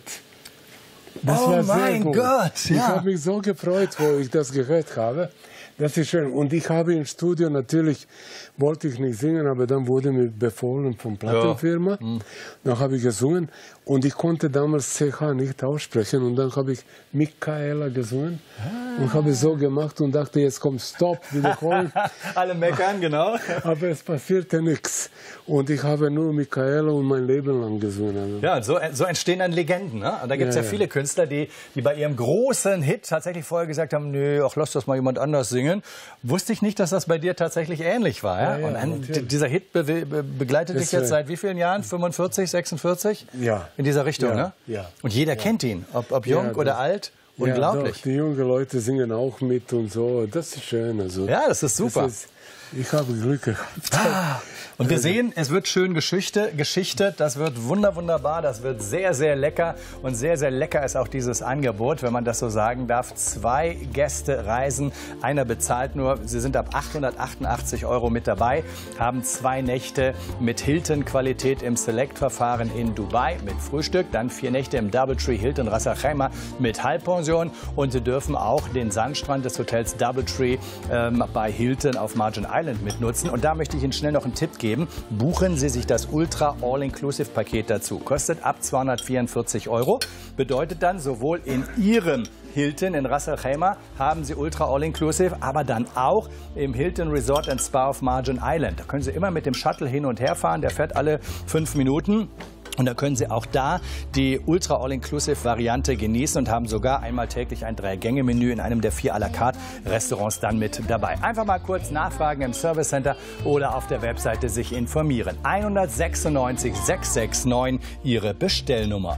Speaker 2: Das
Speaker 1: oh
Speaker 2: war sehr
Speaker 1: mein
Speaker 2: gut.
Speaker 1: Gott!
Speaker 2: Ich
Speaker 1: ja.
Speaker 2: habe mich so gefreut, wo ich das gehört habe. Das ist schön. Und ich habe im Studio natürlich, wollte ich nicht singen, aber dann wurde mir befohlen von Plattenfirma. Ja. Mhm. Dann habe ich gesungen und ich konnte damals C H nicht aussprechen. Und dann habe ich Michaela gesungen ah. und habe so gemacht und dachte, jetzt kommt Stopp, wiederholen.
Speaker 1: Alle meckern, genau.
Speaker 2: Aber es passierte nichts. Und ich habe nur Michaela und mein Leben lang gesungen. Also.
Speaker 1: Ja, so, so entstehen dann Legenden. Ne? Da gibt es ja, ja viele Künstler, die, die bei ihrem großen Hit tatsächlich vorher gesagt haben, nö, ach, lass das mal jemand anders singen. Wusste ich nicht, dass das bei dir tatsächlich ähnlich war. Ja? Ja, ja, und dann, dieser Hit be be begleitet dich jetzt seit wie vielen Jahren? fünfundvierzig, sechsundvierzig?
Speaker 2: Ja.
Speaker 1: In dieser Richtung,
Speaker 2: ja,
Speaker 1: ne?
Speaker 2: Ja.
Speaker 1: Und jeder ja. kennt ihn, ob, ob jung ja, oder alt. Unglaublich.
Speaker 2: Ja, doch, die jungen Leute singen auch mit und so. Das ist schön. Also,
Speaker 1: ja, das ist super.
Speaker 2: Das ist, ich habe Glück gehabt.
Speaker 1: Ah, und wir sehen, es wird schön Geschichte, geschichtet. Das wird wunder, wunderbar. Das wird sehr, sehr lecker. Und sehr, sehr lecker ist auch dieses Angebot, wenn man das so sagen darf. Zwei Gäste reisen. Einer bezahlt nur. Sie sind ab achthundertachtundachtzig Euro mit dabei. Haben zwei Nächte mit Hilton-Qualität im Select-Verfahren in Dubai mit Frühstück. Dann vier Nächte im Doubletree Hilton Ras Al Khaimah mit Halbpension. Und sie dürfen auch den Sandstrand des Hotels Doubletree ähm, bei Hilton auf Margin Island mitnutzen. Und da möchte ich Ihnen schnell noch einen Tipp geben. Buchen Sie sich das Ultra All-Inclusive-Paket dazu. Kostet ab zweihundertvierundvierzig Euro. Bedeutet dann, sowohl in Ihrem Hilton in Ras Al Khaimah haben Sie Ultra All-Inclusive, aber dann auch im Hilton Resort and Spa auf Margin Island. Da können Sie immer mit dem Shuttle hin und her fahren. Der fährt alle fünf Minuten. Und da können Sie auch da die Ultra All-Inclusive-Variante genießen und haben sogar einmal täglich ein Drei-Gänge-Menü in einem der vier à la carte Restaurants dann mit dabei. Einfach mal kurz nachfragen im Service Center oder auf der Webseite sich informieren. hundertsechsundneunzig sechshundertneun Ihre Bestellnummer.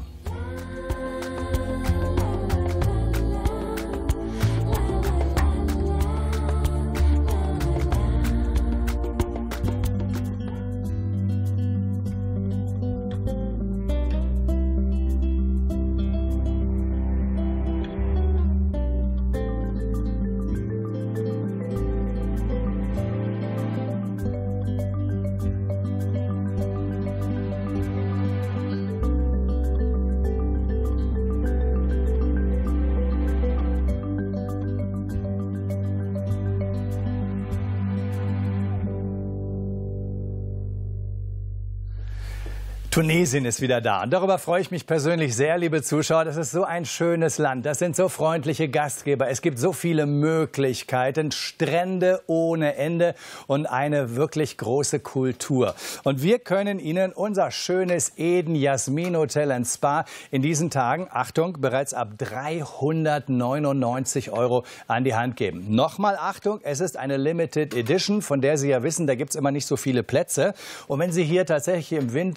Speaker 1: Tunesien ist wieder da. Und darüber freue ich mich persönlich sehr, liebe Zuschauer. Das ist so ein schönes Land. Das sind so freundliche Gastgeber. Es gibt so viele Möglichkeiten, Strände ohne Ende und eine wirklich große Kultur. Und wir können Ihnen unser schönes Eden Jasmin Hotel and Spa in diesen Tagen, Achtung, bereits ab dreihundertneunundneunzig Euro an die Hand geben. Nochmal Achtung, es ist eine Limited Edition, von der Sie ja wissen, da gibt es immer nicht so viele Plätze. Und wenn Sie hier tatsächlich im Winter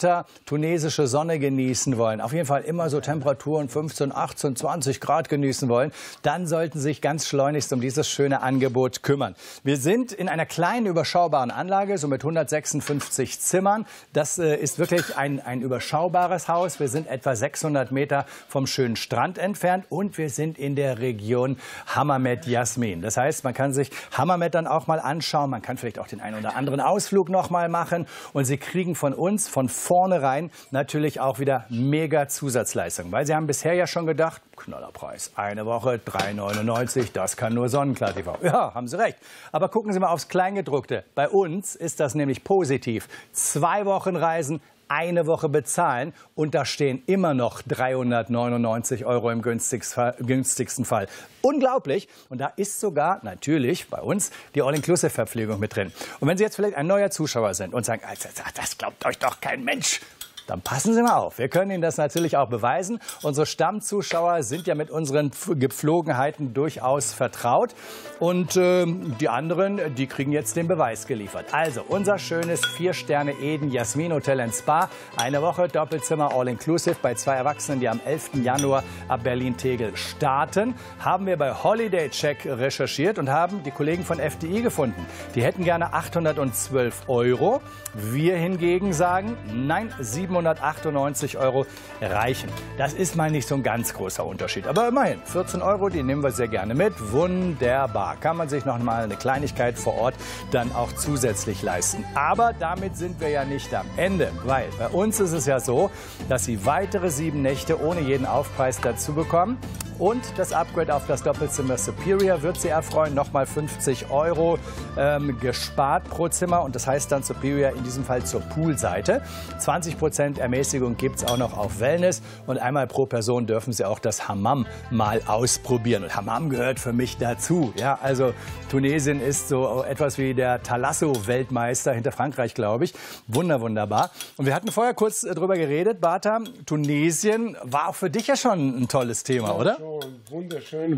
Speaker 1: tunesische Sonne genießen wollen, auf jeden Fall immer so Temperaturen fünfzehn, achtzehn, zwanzig Grad genießen wollen, dann sollten Sie sich ganz schleunigst um dieses schöne Angebot kümmern. Wir sind in einer kleinen, überschaubaren Anlage, so mit hundertsechsundfünfzig Zimmern. Das äh, ist wirklich ein, ein überschaubares Haus. Wir sind etwa sechshundert Meter vom schönen Strand entfernt und wir sind in der Region Hammamet Jasmin. Das heißt, man kann sich Hammamet dann auch mal anschauen. Man kann vielleicht auch den einen oder anderen Ausflug noch mal machen. Und Sie kriegen von uns von vornherein natürlich auch wieder mega Zusatzleistungen. Weil Sie haben bisher ja schon gedacht, Knallerpreis, eine Woche, drei neunundneunzig, das kann nur Sonnenklar T V. Ja, haben Sie recht. Aber gucken Sie mal aufs Kleingedruckte. Bei uns ist das nämlich positiv. Zwei Wochen Reisen, eine Woche bezahlen und da stehen immer noch dreihundertneunundneunzig Euro im günstigsten Fall. Unglaublich. Und da ist sogar natürlich bei uns die All-Inclusive-Verpflegung mit drin. Und wenn Sie jetzt vielleicht ein neuer Zuschauer sind und sagen, das glaubt euch doch kein Mensch, dann passen Sie mal auf. Wir können Ihnen das natürlich auch beweisen. Unsere Stammzuschauer sind ja mit unseren Gepflogenheiten durchaus vertraut. Und äh, die anderen, die kriegen jetzt den Beweis geliefert. Also unser schönes Vier-Sterne Eden Jasmin Hotel and Spa. Eine Woche Doppelzimmer All-Inclusive bei zwei Erwachsenen, die am elften Januar ab Berlin-Tegel starten. Haben wir bei Holiday Check recherchiert und haben die Kollegen von F D I gefunden. Die hätten gerne achthundertzwölf Euro. Wir hingegen sagen, nein, siebenhundertachtundneunzig Euro reichen. Das ist mal nicht so ein ganz großer Unterschied. Aber immerhin, vierzehn Euro, die nehmen wir sehr gerne mit. Wunderbar. Kann man sich noch mal eine Kleinigkeit vor Ort dann auch zusätzlich leisten. Aber damit sind wir ja nicht am Ende. Weil bei uns ist es ja so, dass Sie weitere sieben Nächte ohne jeden Aufpreis dazu bekommen. Und das Upgrade auf das Doppelzimmer Superior wird Sie erfreuen. Nochmal fünfzig Euro ähm, gespart pro Zimmer. Und das heißt dann Superior in diesem Fall zur Poolseite. zwanzig Prozent Ermäßigung gibt es auch noch auf Wellness. Und einmal pro Person dürfen Sie auch das Hammam mal ausprobieren. Und Hammam gehört für mich dazu. Ja, also Tunesien ist so etwas wie der Thalasso-Weltmeister hinter Frankreich, glaube ich. Wunder, wunderbar. Und wir hatten vorher kurz drüber geredet, Bata. Tunesien war auch für dich ja schon ein tolles Thema, oder?
Speaker 2: Wunderschön.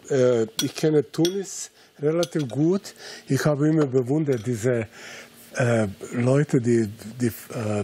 Speaker 2: Ich kenne Tunis relativ gut. Ich habe immer bewundert diese äh, Leute, die, die äh,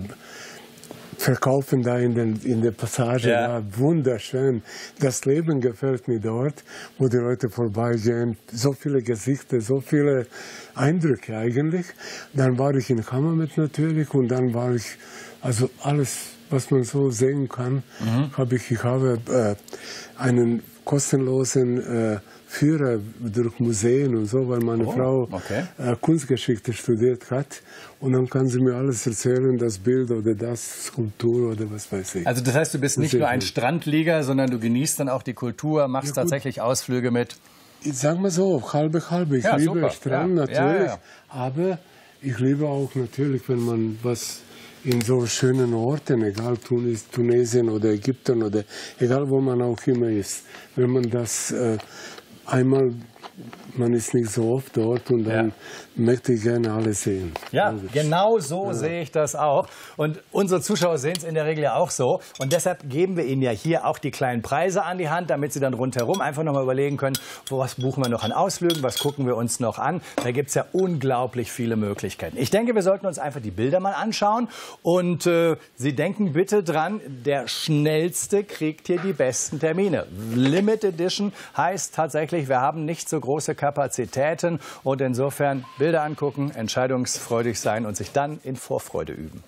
Speaker 2: verkaufen da in, den, in der Passage. Ja. Da. Wunderschön. Das Leben gefällt mir dort, wo die Leute vorbeigehen. So viele Gesichter, so viele Eindrücke eigentlich. Dann war ich in Hammamet natürlich und dann war ich, also alles, was man so sehen kann, mhm. habe ich, ich habe äh, einen kostenlosen äh, Führer durch Museen und so, weil meine oh, Frau okay. äh, Kunstgeschichte studiert hat. Und dann kann sie mir alles erzählen, das Bild oder das Skulptur oder was weiß ich.
Speaker 1: Also das heißt, du bist nicht nur ein Strandlieger, sondern du genießt dann auch die Kultur, machst ja, tatsächlich Ausflüge mit?
Speaker 2: Ich sag mal so, halbe, halbe. Ich ja, liebe super. Strand ja. natürlich, ja, ja. aber ich liebe auch natürlich, wenn man was in so schönen Orten, egal Tunis, Tunesien oder Ägypten oder egal wo man auch immer ist, wenn man das äh, einmal, man ist nicht so oft dort und dann ja. möchte ich gerne alles sehen.
Speaker 1: Ja, genau so ja. sehe ich das auch. Und unsere Zuschauer sehen es in der Regel ja auch so. Und deshalb geben wir Ihnen ja hier auch die kleinen Preise an die Hand, damit Sie dann rundherum einfach noch mal überlegen können, was buchen wir noch an Ausflügen, was gucken wir uns noch an. Da gibt es ja unglaublich viele Möglichkeiten. Ich denke, wir sollten uns einfach die Bilder mal anschauen. Und äh, Sie denken bitte dran, der Schnellste kriegt hier die besten Termine. Limited Edition heißt tatsächlich, wir haben nicht so große Kapazitäten und insofern Bilder angucken, entscheidungsfreudig sein und sich dann in Vorfreude üben.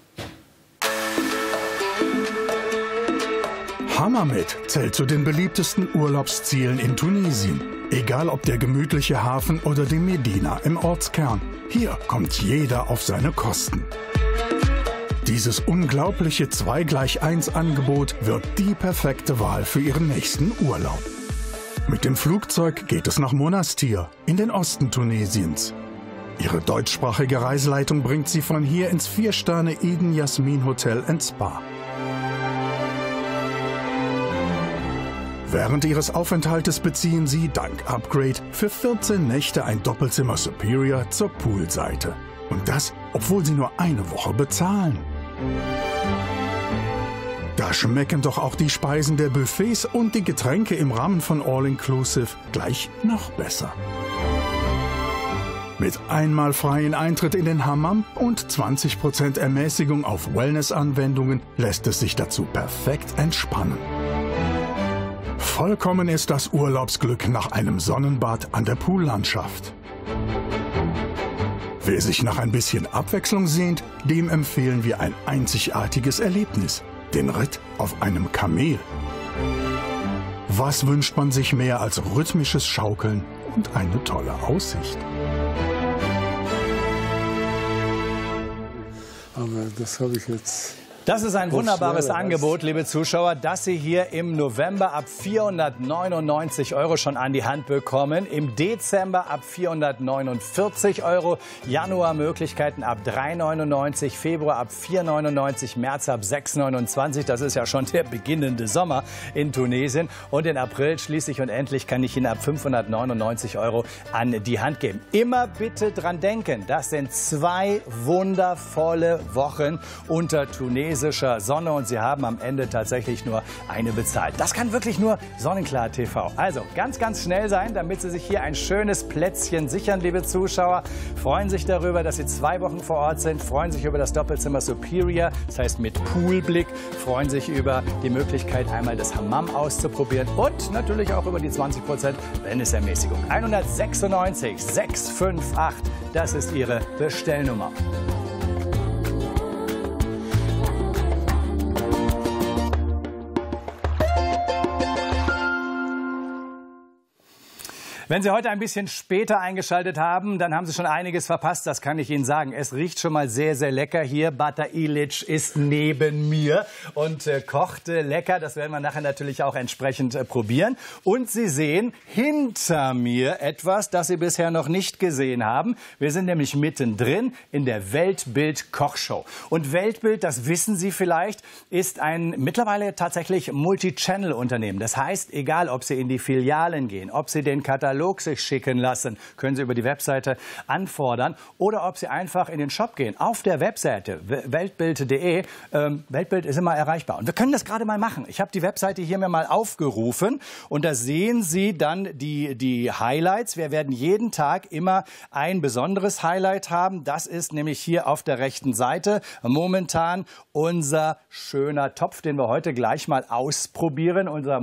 Speaker 6: Hammamet zählt zu den beliebtesten Urlaubszielen in Tunesien. Egal ob der gemütliche Hafen oder die Medina im Ortskern. Hier kommt jeder auf seine Kosten. Dieses unglaubliche zwei gleich eins Angebot wird die perfekte Wahl für Ihren nächsten Urlaub. Mit dem Flugzeug geht es nach Monastir in den Osten Tunesiens. Ihre deutschsprachige Reiseleitung bringt Sie von hier ins Vier-Sterne Eden Jasmin Hotel and Spa. Während Ihres Aufenthaltes beziehen Sie dank Upgrade für vierzehn Nächte ein Doppelzimmer Superior zur Poolseite. Und das, obwohl Sie nur eine Woche bezahlen. Da schmecken doch auch die Speisen der Buffets und die Getränke im Rahmen von All Inclusive gleich noch besser. Mit einmal freien Eintritt in den Hammam und zwanzig Prozent Ermäßigung auf Wellness-Anwendungen lässt es sich dazu perfekt entspannen. Vollkommen ist das Urlaubsglück nach einem Sonnenbad an der Poollandschaft. Wer sich nach ein bisschen Abwechslung sehnt, dem empfehlen wir ein einzigartiges Erlebnis, den Ritt auf einem Kamel. Was wünscht man sich mehr als rhythmisches Schaukeln und eine tolle Aussicht?
Speaker 2: Aber das habe ich jetzt...
Speaker 1: Das ist ein wunderbares Angebot, liebe Zuschauer, das Sie hier im November ab vierhundertneunundneunzig Euro schon an die Hand bekommen. Im Dezember ab vierhundertneunundvierzig Euro. Januar Möglichkeiten ab drei neunundneunzig, Februar ab vier neunundneunzig, März ab sechs neunundzwanzig. Das ist ja schon der beginnende Sommer in Tunesien. Und in April schließlich und endlich kann ich Ihnen ab fünfhundertneunundneunzig Euro an die Hand geben. Immer bitte dran denken, das sind zwei wundervolle Wochen unter Tunesien. Sonne und Sie haben am Ende tatsächlich nur eine bezahlt. Das kann wirklich nur Sonnenklar T V. Also ganz, ganz schnell sein, damit Sie sich hier ein schönes Plätzchen sichern, liebe Zuschauer. Freuen sich darüber, dass Sie zwei Wochen vor Ort sind. Freuen sich über das Doppelzimmer Superior, das heißt mit Poolblick. Freuen sich über die Möglichkeit, einmal das Hammam auszuprobieren und natürlich auch über die zwanzig Prozent Wellnessermäßigung. hundertsechsundneunzig sechs fünf acht, das ist Ihre Bestellnummer. Wenn Sie heute ein bisschen später eingeschaltet haben, dann haben Sie schon einiges verpasst, das kann ich Ihnen sagen. Es riecht schon mal sehr, sehr lecker hier. Bata Ilic ist neben mir und äh, kocht äh, lecker. Das werden wir nachher natürlich auch entsprechend äh, probieren. Und Sie sehen hinter mir etwas, das Sie bisher noch nicht gesehen haben. Wir sind nämlich mittendrin in der Weltbild-Kochshow. Und Weltbild, das wissen Sie vielleicht, ist ein mittlerweile tatsächlich Multi-Channel-Unternehmen. Das heißt, egal ob Sie in die Filialen gehen, ob Sie den Katalog sich schicken lassen, können Sie über die Webseite anfordern, oder ob Sie einfach in den Shop gehen. Auf der Webseite weltbild punkt de, ähm, Weltbild ist immer erreichbar. Und wir können das gerade mal machen. Ich habe die Webseite hier mir mal aufgerufen und da sehen Sie dann die, die Highlights. Wir werden jeden Tag immer ein besonderes Highlight haben. Das ist nämlich hier auf der rechten Seite momentan unser schöner Topf, den wir heute gleich mal ausprobieren, unser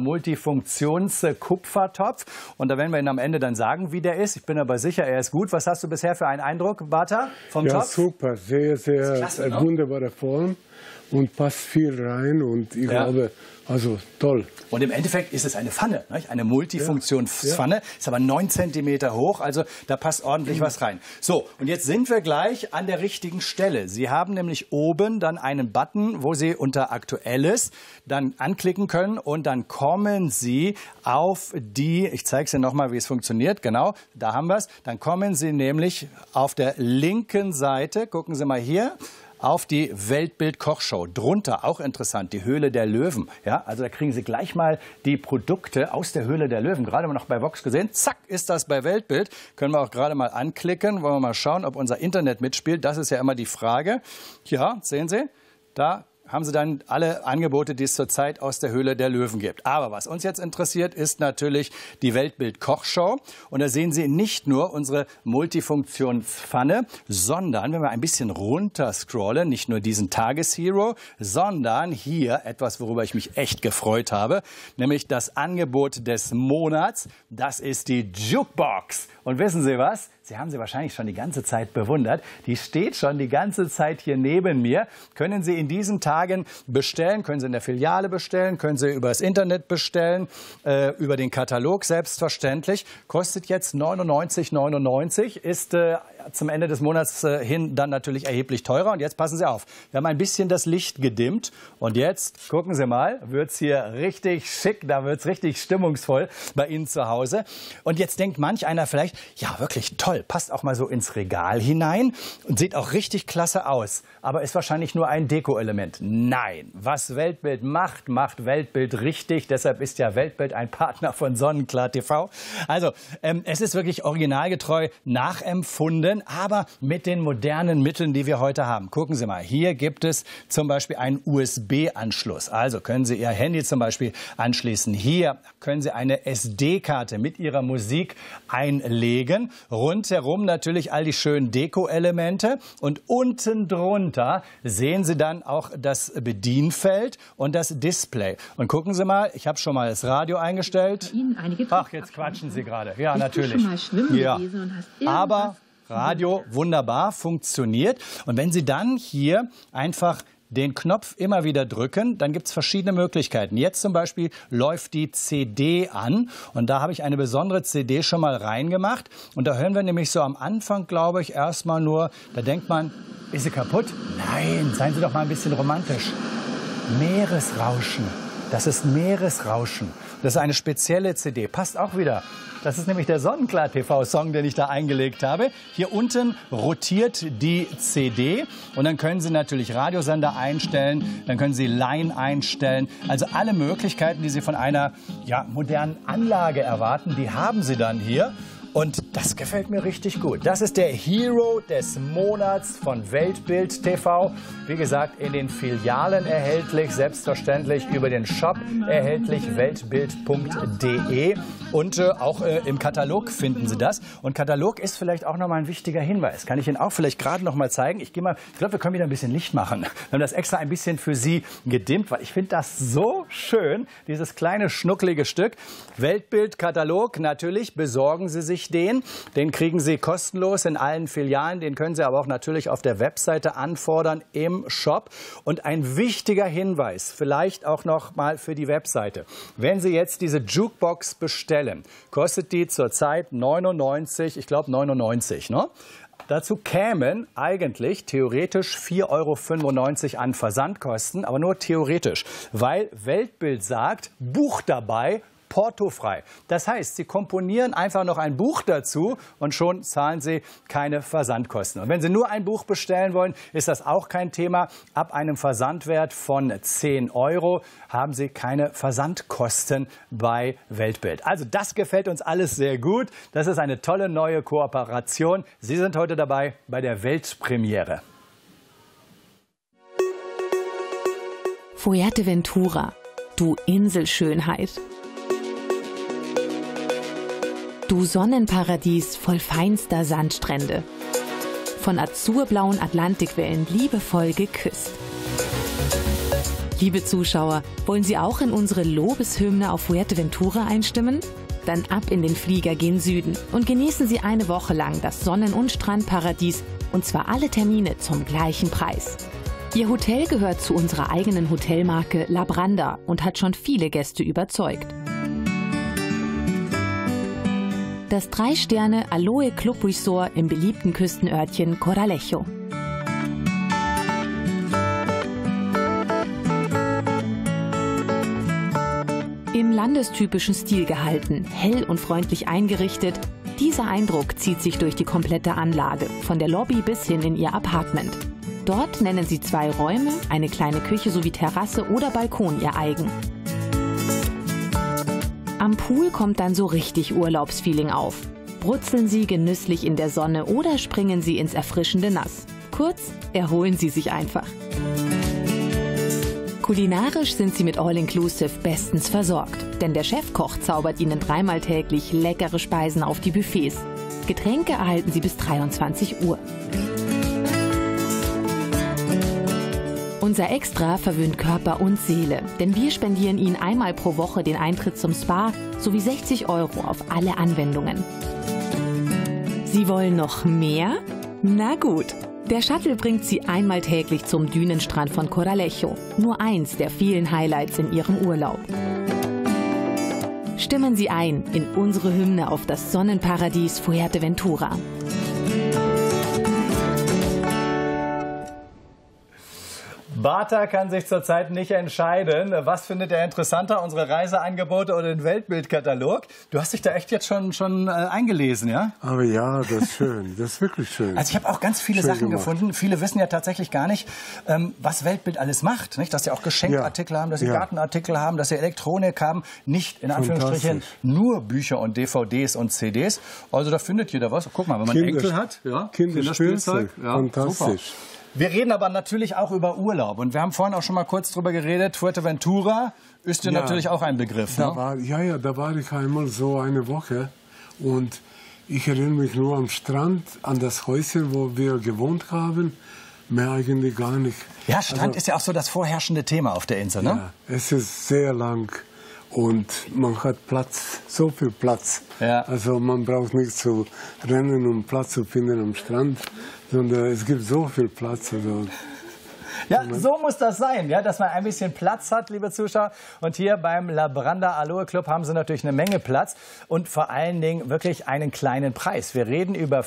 Speaker 1: Multifunktions-Kupfertopf. Und da werden wir ihn am Ende dann sagen, wie der ist. Ich bin aber sicher, er ist gut. Was hast du bisher für einen Eindruck, Bata, vom
Speaker 2: ja,
Speaker 1: Topf?
Speaker 2: Super, sehr, sehr
Speaker 1: klasse, ne?
Speaker 2: Wunderbare Form und passt viel rein und ich
Speaker 1: ja.
Speaker 2: glaube, also toll.
Speaker 1: Und im Endeffekt ist es eine Pfanne, nicht? Eine Multifunktionspfanne, ja. ist aber neun Zentimeter hoch, also da passt ordentlich mhm. was rein. So, und jetzt sind wir gleich an der richtigen Stelle. Sie haben nämlich oben dann einen Button, wo Sie unter Aktuelles dann anklicken können und dann kommen Sie auf die, ich zeige es Ihnen nochmal, wie es funktioniert, genau, da haben wir es, dann kommen Sie nämlich auf der linken Seite, gucken Sie mal hier, auf die Weltbild-Kochshow. Drunter, auch interessant, die Höhle der Löwen. Ja, also da kriegen Sie gleich mal die Produkte aus der Höhle der Löwen. Gerade mal noch bei Vox gesehen. Zack, ist das bei Weltbild. Können wir auch gerade mal anklicken. Wollen wir mal schauen, ob unser Internet mitspielt. Das ist ja immer die Frage. Ja, sehen Sie, da haben Sie dann alle Angebote, die es zurzeit aus der Höhle der Löwen gibt. Aber was uns jetzt interessiert, ist natürlich die Weltbild-Kochshow. Und da sehen Sie nicht nur unsere Multifunktionspfanne, sondern, wenn wir ein bisschen runter scrollen, nicht nur diesen Tageshero, sondern hier etwas, worüber ich mich echt gefreut habe, nämlich das Angebot des Monats. Das ist die Jukebox. Und wissen Sie was? Sie haben sie wahrscheinlich schon die ganze Zeit bewundert. Die steht schon die ganze Zeit hier neben mir. Können Sie in diesen Tagen bestellen, können Sie in der Filiale bestellen, können Sie über das Internet bestellen, äh, über den Katalog selbstverständlich. Kostet jetzt neunundneunzig neunundneunzig, ist äh, zum Ende des Monats äh, hin dann natürlich erheblich teurer. Und jetzt passen Sie auf, wir haben ein bisschen das Licht gedimmt. Und jetzt, gucken Sie mal, wird es hier richtig schick, da wird es richtig stimmungsvoll bei Ihnen zu Hause. Und jetzt denkt manch einer vielleicht, ja wirklich toll, passt auch mal so ins Regal hinein und sieht auch richtig klasse aus. Aber ist wahrscheinlich nur ein Deko-Element. Nein, was Weltbild macht, macht Weltbild richtig. Deshalb ist ja Weltbild ein Partner von Sonnenklar T V. Also, ähm, es ist wirklich originalgetreu nachempfunden. spielen, aber mit den modernen Mitteln, die wir heute haben. Gucken Sie mal, hier gibt es zum Beispiel einen U S B-Anschluss. Also können Sie Ihr Handy zum Beispiel anschließen. Hier können Sie eine S D-Karte mit Ihrer Musik einlegen. Rundherum natürlich all die schönen Deko-Elemente. Und unten drunter sehen Sie dann auch das Bedienfeld und das Display. Und gucken Sie mal, ich habe schon mal das Radio eingestellt. Ach, jetzt quatschen Sie gerade. Ja, natürlich.
Speaker 7: Schon mal schwimmen
Speaker 1: ja.
Speaker 7: gewesen und hast
Speaker 1: Aber Radio wunderbar funktioniert. Und wenn Sie dann hier einfach den Knopf immer wieder drücken, dann gibt es verschiedene Möglichkeiten. Jetzt zum Beispiel läuft die C D an und da habe ich eine besondere C D schon mal reingemacht. Und da hören wir nämlich so am Anfang, glaube ich, erstmal nur, da denkt man, ist sie kaputt? Nein, seien Sie doch mal ein bisschen romantisch. Meeresrauschen. Das ist Meeresrauschen. Das ist eine spezielle C D. Passt auch wieder. Das ist nämlich der Sonnenklar-T V-Song, den ich da eingelegt habe. Hier unten rotiert die C D und dann können Sie natürlich Radiosender einstellen, dann können Sie Line einstellen. Also alle Möglichkeiten, die Sie von einer ja, modernen Anlage erwarten, die haben Sie dann hier. Und das gefällt mir richtig gut. Das ist der Hero des Monats von Weltbild T V. Wie gesagt, in den Filialen erhältlich, selbstverständlich über den Shop erhältlich, weltbild punkt de. Und äh, auch äh, im Katalog finden Sie das. Und Katalog ist vielleicht auch nochmal ein wichtiger Hinweis. Kann ich Ihnen auch vielleicht gerade noch mal zeigen. Ich gehe mal, ich glaube, wir können wieder ein bisschen Licht machen. Wir haben das extra ein bisschen für Sie gedimmt, weil ich finde das so schön, dieses kleine schnucklige Stück. Weltbild Katalog, natürlich besorgen Sie sich den. Den kriegen Sie kostenlos in allen Filialen. Den können Sie aber auch natürlich auf der Webseite anfordern im Shop. Und ein wichtiger Hinweis, vielleicht auch noch mal für die Webseite. Wenn Sie jetzt diese Jukebox bestellen, kostet die zurzeit neunundneunzig, ich glaube neunundneunzig, ne? Dazu kämen eigentlich theoretisch vier Euro fünfundneunzig an Versandkosten, aber nur theoretisch, weil Weltbild sagt, Buch dabei, portofrei. Das heißt, Sie komponieren einfach noch ein Buch dazu und schon zahlen Sie keine Versandkosten. Und wenn Sie nur ein Buch bestellen wollen, ist das auch kein Thema. Ab einem Versandwert von zehn Euro haben Sie keine Versandkosten bei Weltbild. Also das gefällt uns alles sehr gut. Das ist eine tolle neue Kooperation. Sie sind heute dabei bei der Weltpremiere.
Speaker 5: Fuerteventura, du Inselschönheit. Du Sonnenparadies voll feinster Sandstrände. Von azurblauen Atlantikwellen liebevoll geküsst. Liebe Zuschauer, wollen Sie auch in unsere Lobeshymne auf Fuerteventura einstimmen? Dann ab in den Flieger gen Süden und genießen Sie eine Woche lang das Sonnen- und Strandparadies und zwar alle Termine zum gleichen Preis. Ihr Hotel gehört zu unserer eigenen Hotelmarke La Branda und hat schon viele Gäste überzeugt. Das drei Sterne Aloe Club Resort im beliebten Küstenörtchen Coralejo. Im landestypischen Stil gehalten, hell und freundlich eingerichtet, dieser Eindruck zieht sich durch die komplette Anlage, von der Lobby bis hin in Ihr Apartment. Dort nennen Sie zwei Räume, eine kleine Küche sowie Terrasse oder Balkon Ihr eigen. Am Pool kommt dann so richtig Urlaubsfeeling auf. Brutzeln Sie genüsslich in der Sonne oder springen Sie ins erfrischende Nass. Kurz, erholen Sie sich einfach. Kulinarisch sind Sie mit All-Inclusive bestens versorgt, denn der Chefkoch zaubert Ihnen dreimal täglich leckere Speisen auf die Buffets. Getränke erhalten Sie bis dreiundzwanzig Uhr. Unser Extra verwöhnt Körper und Seele, denn wir spendieren Ihnen einmal pro Woche den Eintritt zum Spa sowie sechzig Euro auf alle Anwendungen. Sie wollen noch mehr? Na gut, der Shuttle bringt Sie einmal täglich zum Dünenstrand von Coralejo, nur eins der vielen Highlights in Ihrem Urlaub. Stimmen Sie ein in unsere Hymne auf das Sonnenparadies Fuerteventura.
Speaker 1: Bata kann sich zurzeit nicht entscheiden. Was findet er interessanter, unsere Reiseangebote oder den Weltbildkatalog? Du hast dich da echt jetzt schon, schon äh, eingelesen, ja?
Speaker 2: Aber ja, das ist schön. Das ist wirklich schön.
Speaker 1: Also ich habe auch ganz viele
Speaker 2: Schön
Speaker 1: Sachen
Speaker 2: gemacht.
Speaker 1: gefunden. Viele wissen ja tatsächlich gar nicht, ähm, was Weltbild alles macht. Nicht? Dass sie auch Geschenkartikel
Speaker 2: Ja.
Speaker 1: haben, dass sie
Speaker 2: Ja.
Speaker 1: Gartenartikel haben, dass sie Elektronik haben. Nicht in Anführungsstrichen
Speaker 2: Fantastisch.
Speaker 1: nur Bücher und D V Ds und C Ds. Also da findet jeder was. Guck mal, wenn man
Speaker 2: Kinder-
Speaker 1: Enkel hat, ja,
Speaker 2: Kinderspielzeug.
Speaker 1: ja,
Speaker 2: Fantastisch.
Speaker 1: super. Wir reden aber natürlich auch über Urlaub. Und wir haben vorhin auch schon mal kurz drüber geredet. Fuerteventura ist dir
Speaker 2: Ja.
Speaker 1: natürlich auch ein Begriff.
Speaker 2: Da
Speaker 1: Ne?
Speaker 2: war, ja, ja, da war ich einmal so eine Woche und ich erinnere mich nur am Strand, an das Häuschen, wo wir gewohnt haben, mehr eigentlich gar nicht.
Speaker 1: Ja, Strand
Speaker 2: Also,
Speaker 1: ist ja auch so das vorherrschende Thema auf der Insel, ne?
Speaker 2: ja, es ist sehr lang und man hat Platz, so viel Platz.
Speaker 1: Ja.
Speaker 2: Also man braucht nicht zu rennen, um Platz zu finden am Strand, sondern es gibt so viel Platz. Also,
Speaker 1: Ja, so muss das sein, ja, dass man ein bisschen Platz hat, liebe Zuschauer. Und hier beim La Branda Aloe Club haben sie natürlich eine Menge Platz und vor allen Dingen wirklich einen kleinen Preis. Wir reden über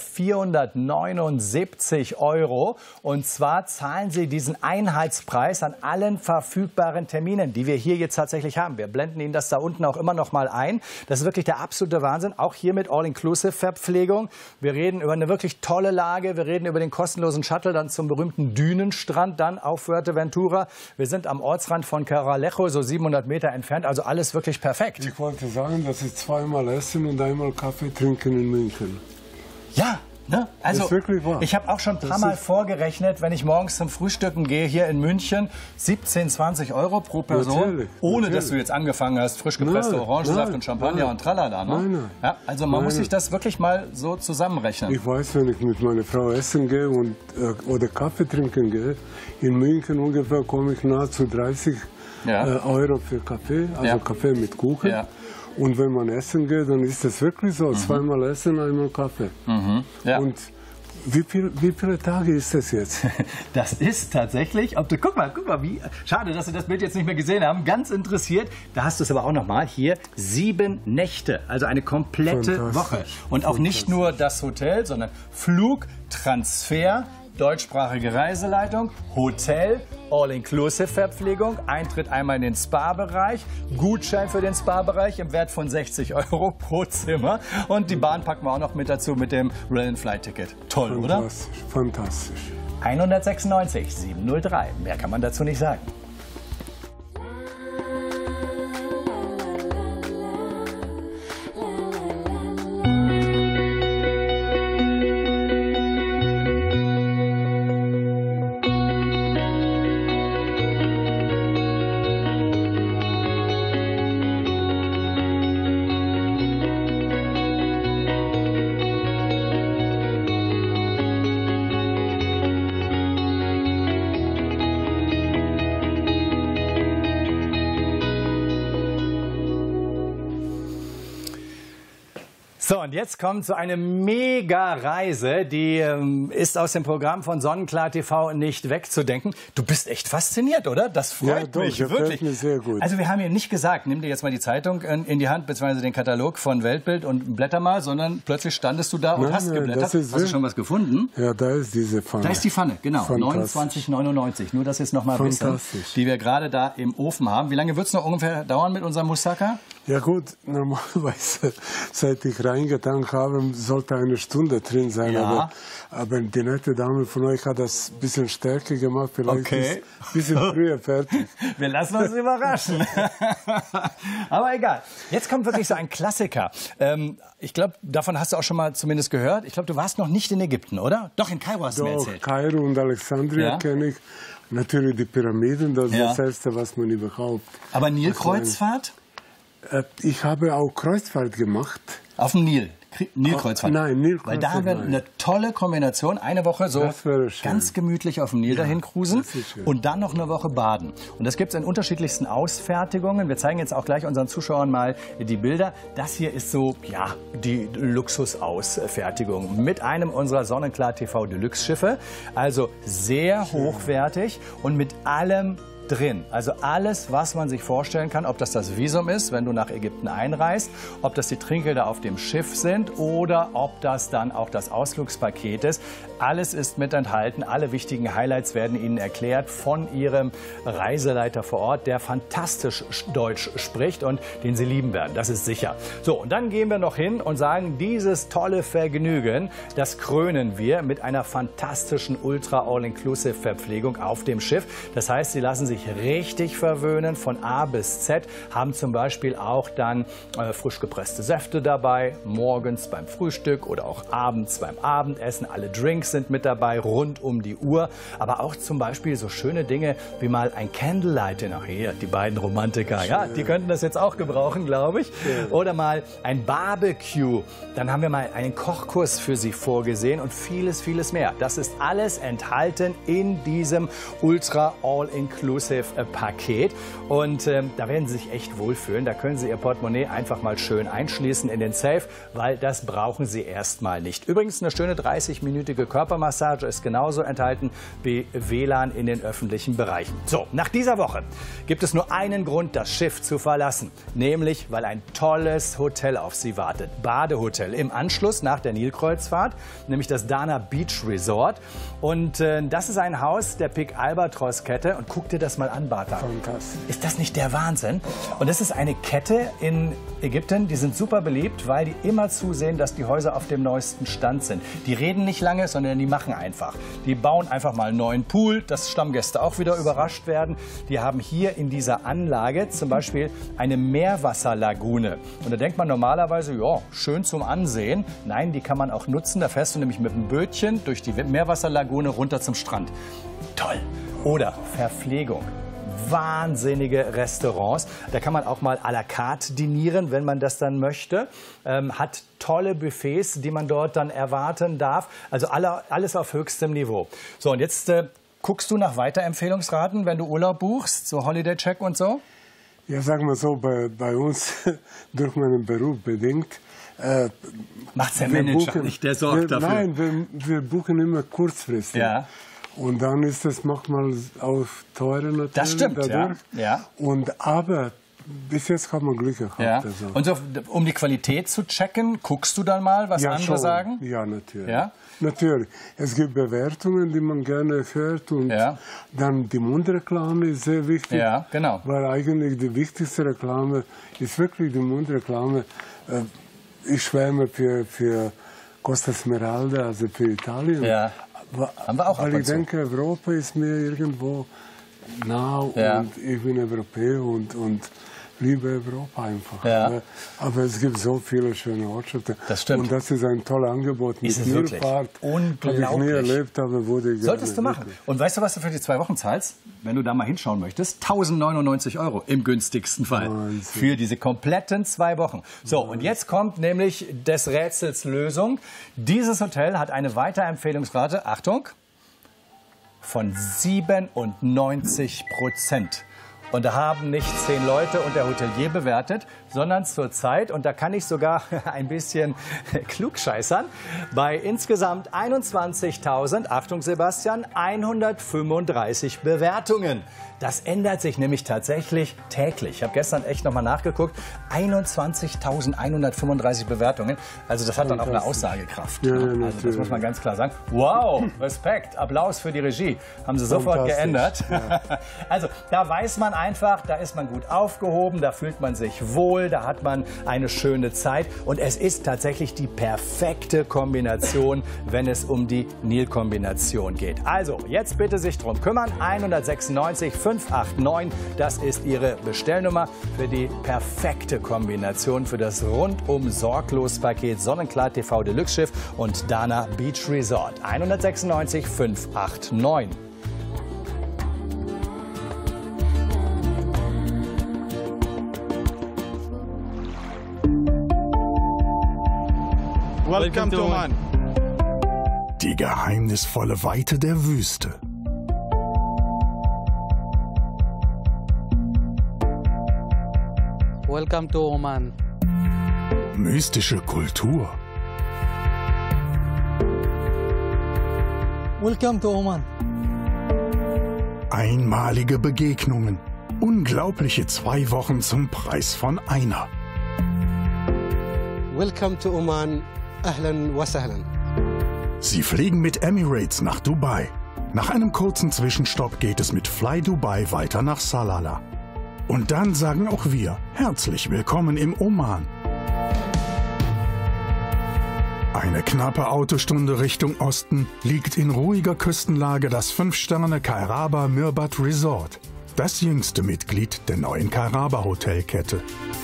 Speaker 1: vierhundertneunundsiebzig Euro und zwar zahlen sie diesen Einheitspreis an allen verfügbaren Terminen, die wir hier jetzt tatsächlich haben. Wir blenden Ihnen das da unten auch immer noch mal ein. Das ist wirklich der absolute Wahnsinn, auch hier mit All-Inclusive-Verpflegung. Wir reden über eine wirklich tolle Lage, wir reden über den kostenlosen Shuttle dann zum berühmten Dünenstrand, dann auf Fuerteventura. Wir sind am Ortsrand von Caralejo, so siebenhundert Meter entfernt, also alles wirklich perfekt.
Speaker 2: ich wollte sagen, dass ich zweimal essen und einmal Kaffee trinken in München.
Speaker 1: Ja, ne? Also
Speaker 2: Das ist wirklich wahr.
Speaker 1: ich habe auch schon ein paar
Speaker 2: Das
Speaker 1: Mal
Speaker 2: ist-
Speaker 1: vorgerechnet, wenn ich morgens zum Frühstücken gehe hier in München, siebzehn, zwanzig Euro pro Person,
Speaker 2: Natürlich,
Speaker 1: ohne
Speaker 2: natürlich.
Speaker 1: dass du jetzt angefangen hast, frisch gepresste
Speaker 2: Nein,
Speaker 1: Orangensaft
Speaker 2: nein,
Speaker 1: und Champagner
Speaker 2: nein.
Speaker 1: und tralala. Ne?
Speaker 2: Nein, nein.
Speaker 1: Ja, also man
Speaker 2: Nein,
Speaker 1: muss sich
Speaker 2: nein.
Speaker 1: das wirklich mal so zusammenrechnen.
Speaker 2: Ich weiß, wenn ich mit meiner Frau essen gehe und, äh, oder Kaffee trinken gehe, in München ungefähr komme ich nahezu dreißig
Speaker 1: Ja.
Speaker 2: äh, Euro für Kaffee, also
Speaker 1: Ja.
Speaker 2: Kaffee mit Kuchen.
Speaker 1: Ja.
Speaker 2: Und wenn man essen geht, dann ist das wirklich so, zweimal essen, einmal Kaffee.
Speaker 1: Ja.
Speaker 2: Und wie, viel, wie viele Tage ist das jetzt?
Speaker 1: Das ist tatsächlich, ob du, guck mal, guck mal, wie, schade, dass Sie das Bild jetzt nicht mehr gesehen haben, ganz interessiert, da hast du es aber auch noch mal, hier sieben Nächte, also eine komplette
Speaker 2: Fantastisch.
Speaker 1: Woche. Und auch nicht nur das Hotel, sondern Flug, Transfer, deutschsprachige Reiseleitung, Hotel, All-Inclusive-Verpflegung, Eintritt einmal in den Spa-Bereich, Gutschein für den Spa-Bereich im Wert von sechzig Euro pro Zimmer und die Bahn packen wir auch noch mit dazu mit dem Rail-and-Flight-Ticket. Toll, oder?
Speaker 2: Fantastisch, fantastisch.
Speaker 1: hundertsechsundneunzig siebenhundertdrei. Mehr kann man dazu nicht sagen. So, und jetzt kommt so eine Mega-Reise, die ähm, ist aus dem Programm von Sonnenklar T V nicht wegzudenken. Du bist echt fasziniert, oder? Das freut
Speaker 2: Ja, doch,
Speaker 1: mich,
Speaker 2: das
Speaker 1: wirklich.
Speaker 2: gefällt mir sehr gut.
Speaker 1: Also wir haben hier nicht gesagt, nimm dir jetzt mal die Zeitung in, in die Hand, beziehungsweise den Katalog von Weltbild und blätter mal, sondern plötzlich standest du da und
Speaker 2: Nein,
Speaker 1: hast
Speaker 2: nein,
Speaker 1: geblättert.
Speaker 2: das ist
Speaker 1: Hast du
Speaker 2: sehr-
Speaker 1: schon was gefunden?
Speaker 2: Ja, da ist diese Pfanne.
Speaker 1: Da ist die Pfanne, genau,
Speaker 2: Fantastisch.
Speaker 1: neunundzwanzig neunundneunzig. Nur, dass ihr es noch mal wissen,
Speaker 2: Fantastisch.
Speaker 1: die wir gerade da im Ofen haben. Wie lange wird es noch ungefähr dauern mit unserem Moussaka?
Speaker 2: Ja gut, normalerweise, seit ich reingetan habe, sollte eine Stunde drin sein.
Speaker 1: Ja.
Speaker 2: Aber, aber die nette Dame von euch hat das ein bisschen stärker gemacht. Vielleicht
Speaker 1: Okay.
Speaker 2: ist ein bisschen früher fertig.
Speaker 1: Wir lassen uns überraschen. Aber egal. Jetzt kommt wirklich so ein Klassiker. Ähm, ich glaube, davon hast du auch schon mal zumindest gehört. Ich glaube, du warst noch nicht in Ägypten, oder? Doch, in Kairo hast du mir
Speaker 2: Doch,
Speaker 1: erzählt.
Speaker 2: Kairo und Alexandria
Speaker 1: Ja.
Speaker 2: kenne ich. Natürlich die Pyramiden, das ist
Speaker 1: Ja.
Speaker 2: das Erste, was man überhaupt...
Speaker 1: Aber Nilkreuzfahrt?
Speaker 2: Äh, Ich habe auch Kreuzfahrt gemacht.
Speaker 1: Auf dem Nil. Krie- Nilkreuzfahrt.
Speaker 2: Oh, nein, Nilkreuzfahrt,
Speaker 1: Weil da haben wir
Speaker 2: nein.
Speaker 1: eine tolle Kombination. Eine Woche so
Speaker 2: Das wäre schön.
Speaker 1: ganz gemütlich auf dem Nil dahin cruisen
Speaker 2: das ist schön.
Speaker 1: und dann noch eine Woche baden. Und das gibt es in unterschiedlichsten Ausfertigungen. Wir zeigen jetzt auch gleich unseren Zuschauern mal die Bilder. Das hier ist so, ja, die Luxusausfertigung mit einem unserer Sonnenklar T V Deluxe Schiffe. Also sehr hochwertig und mit allem drin. Also alles, was man sich vorstellen kann, ob das das Visum ist, wenn du nach Ägypten einreist, ob das die Trinkgelder auf dem Schiff sind oder ob das dann auch das Ausflugspaket ist. Alles ist mit enthalten. Alle wichtigen Highlights werden Ihnen erklärt von Ihrem Reiseleiter vor Ort, der fantastisch Deutsch spricht und den Sie lieben werden. Das ist sicher. So, und dann gehen wir noch hin und sagen, dieses tolle Vergnügen, das krönen wir mit einer fantastischen Ultra-All-Inclusive-Verpflegung auf dem Schiff. Das heißt, Sie lassen sich richtig verwöhnen von A bis Z, haben zum Beispiel auch dann äh, frisch gepresste Säfte dabei, morgens beim Frühstück oder auch abends beim Abendessen. Alle Drinks sind mit dabei, rund um die Uhr. Aber auch zum Beispiel so schöne Dinge wie mal ein Candlelight Dinner. Hier, die beiden Romantiker, ja, die könnten das jetzt auch gebrauchen, glaube ich. Oder mal ein Barbecue. Dann haben wir mal einen Kochkurs für Sie vorgesehen und vieles, vieles mehr. Das ist alles enthalten in diesem Ultra All-Inclusive Paket. Und ähm, da werden Sie sich echt wohlfühlen. Da können Sie Ihr Portemonnaie einfach mal schön einschließen in den Safe, weil das brauchen Sie erstmal nicht. Übrigens, eine schöne dreißig-minütige Körpermassage ist genauso enthalten wie W L A N in den öffentlichen Bereichen. So, nach dieser Woche gibt es nur einen Grund, das Schiff zu verlassen. Nämlich, weil ein tolles Hotel auf Sie wartet. Badehotel im Anschluss nach der Nilkreuzfahrt, nämlich das Dana Beach Resort. Und äh, das ist ein Haus der Pic Albatros Kette. Und guck dir das mal an, Bata.
Speaker 2: Fantastisch.
Speaker 1: Ist das nicht der Wahnsinn? Und das ist eine Kette in Ägypten, die sind super beliebt, weil die immer zusehen, dass die Häuser auf dem neuesten Stand sind. Die reden nicht lange, sondern die machen einfach. Die bauen einfach mal einen neuen Pool, dass Stammgäste auch wieder überrascht werden. Die haben hier in dieser Anlage zum Beispiel eine Meerwasserlagune. Und da denkt man normalerweise, ja, schön zum Ansehen. Nein, die kann man auch nutzen. Da fährst du nämlich mit dem Bötchen durch die Meerwasserlagune runter zum Strand. Toll. Oder Verpflegung. Wahnsinnige Restaurants. Da kann man auch mal à la carte dinieren, wenn man das dann möchte. Ähm, hat tolle Buffets, die man dort dann erwarten darf. Also alle, alles auf höchstem Niveau. So, und jetzt äh, guckst du nach Weiterempfehlungsraten, wenn du Urlaub buchst, so Holiday Check und so?
Speaker 2: Ja, sagen wir so, bei, bei uns, durch meinen Beruf bedingt, äh,
Speaker 1: macht's der
Speaker 2: wir
Speaker 1: Manager
Speaker 2: buchen-
Speaker 1: nicht, der sorgt
Speaker 2: wir,
Speaker 1: dafür.
Speaker 2: Nein, wir, wir buchen immer kurzfristig.
Speaker 1: Ja.
Speaker 2: Und dann ist das manchmal auch teurer natürlich.
Speaker 1: Das stimmt,
Speaker 2: dadurch.
Speaker 1: ja. Ja.
Speaker 2: Und aber bis jetzt haben wir Glück gehabt.
Speaker 1: Ja.
Speaker 2: Also.
Speaker 1: Und so, um die Qualität zu checken, guckst du dann mal, was
Speaker 2: Ja,
Speaker 1: andere
Speaker 2: schon.
Speaker 1: sagen?
Speaker 2: Ja, natürlich.
Speaker 1: Ja?
Speaker 2: Natürlich. Es gibt Bewertungen, die man gerne hört. Und
Speaker 1: Ja.
Speaker 2: dann die Mundreklame ist sehr wichtig.
Speaker 1: Ja, genau.
Speaker 2: Weil eigentlich die wichtigste Reklame ist wirklich die Mundreklame. Äh, Ich schwärme für, für Costa Smeralda, also für Italien.
Speaker 1: Ja.
Speaker 2: Wa-
Speaker 1: Haben wir auch ab
Speaker 2: Weil
Speaker 1: und
Speaker 2: ich
Speaker 1: zu.
Speaker 2: denke, Europa ist mir irgendwo nah
Speaker 1: Ja.
Speaker 2: und ich bin Europäer und, und liebe Europa einfach.
Speaker 1: Ja.
Speaker 2: Aber, aber es gibt so viele schöne Ortschaften.
Speaker 1: Das stimmt.
Speaker 2: Und das ist ein tolles Angebot.
Speaker 1: Ist
Speaker 2: Mit
Speaker 1: es wirklich?
Speaker 2: Nilfahrt
Speaker 1: Unglaublich.
Speaker 2: habe ich nie erlebt, aber wurde ich
Speaker 1: Solltest du
Speaker 2: gerne,
Speaker 1: machen.
Speaker 2: wirklich.
Speaker 1: Und weißt du, was du für die zwei Wochen zahlst? Wenn du da mal hinschauen möchtest, tausendneunundneunzig Euro im günstigsten Fall.
Speaker 2: Wahnsinn.
Speaker 1: Für diese kompletten zwei Wochen. So, und jetzt kommt nämlich des Rätsels Lösung. Dieses Hotel hat eine Weiterempfehlungsrate, Achtung, von siebenundneunzig Prozent. Und da haben nicht zehn Leute und der Hotelier bewertet, sondern zurzeit, und da kann ich sogar ein bisschen klugscheißern, bei insgesamt einundzwanzigtausend, Achtung Sebastian, hundertfünfunddreißig Bewertungen. Das ändert sich nämlich tatsächlich täglich. Ich habe gestern echt nochmal nachgeguckt. einundzwanzigtausendeinhundertfünfunddreißig Bewertungen. Also das hat dann auch eine Aussagekraft.
Speaker 2: Ja, ja,
Speaker 1: Also das
Speaker 2: natürlich.
Speaker 1: muss man ganz klar sagen. Wow, Respekt, Applaus für die Regie. Haben sie sofort
Speaker 2: Fantastisch,
Speaker 1: geändert. Also da weiß man einfach, da ist man gut aufgehoben, da fühlt man sich wohl, da hat man eine schöne Zeit. Und es ist tatsächlich die perfekte Kombination, wenn es um die Nil-Kombination geht. Also jetzt bitte sich drum kümmern. hundertsechsundneunzig fünfhundertneunundachtzig, das ist Ihre Bestellnummer für die perfekte Kombination für das rundum sorglos Paket Sonnenklar T V Deluxe Schiff und Dana Beach Resort. hundertsechsundneunzig fünfhundertneunundachtzig.
Speaker 7: Welcome to Oman.
Speaker 6: Die geheimnisvolle Weite der Wüste.
Speaker 7: Welcome to Oman.
Speaker 6: Mystische Kultur.
Speaker 8: Welcome to Oman.
Speaker 6: Einmalige Begegnungen. Unglaubliche zwei Wochen zum Preis von einer.
Speaker 7: Welcome to Oman. Ahlan wa sahlan.
Speaker 6: Sie fliegen mit Emirates nach Dubai. Nach einem kurzen Zwischenstopp geht es mit Fly Dubai weiter nach Salalah. Und dann sagen auch wir herzlich willkommen im Oman. Eine knappe Autostunde Richtung Osten liegt in ruhiger Küstenlage das fünf Sterne Kairaba Mirbat Resort, das jüngste Mitglied der neuen Kairaba Hotelkette.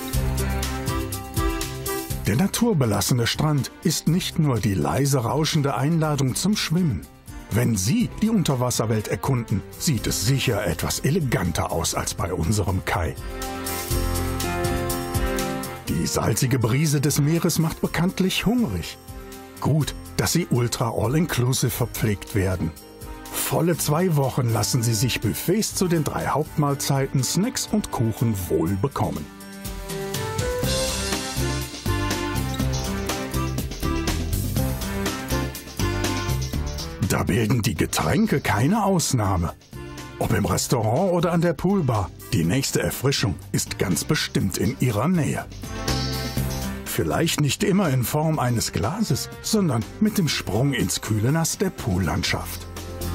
Speaker 6: Der naturbelassene Strand ist nicht nur die leise rauschende Einladung zum Schwimmen. Wenn Sie die Unterwasserwelt erkunden, sieht es sicher etwas eleganter aus als bei unserem Kai. Die salzige Brise des Meeres macht bekanntlich hungrig. Gut, dass Sie ultra all-inclusive verpflegt werden. Volle zwei Wochen lassen Sie sich Buffets zu den drei Hauptmahlzeiten, Snacks und Kuchen wohl bekommen. Da bilden die Getränke keine Ausnahme. Ob im Restaurant oder an der Poolbar, die nächste Erfrischung ist ganz bestimmt in Ihrer Nähe. Vielleicht nicht immer in Form eines Glases, sondern mit dem Sprung ins kühle Nass der Poollandschaft.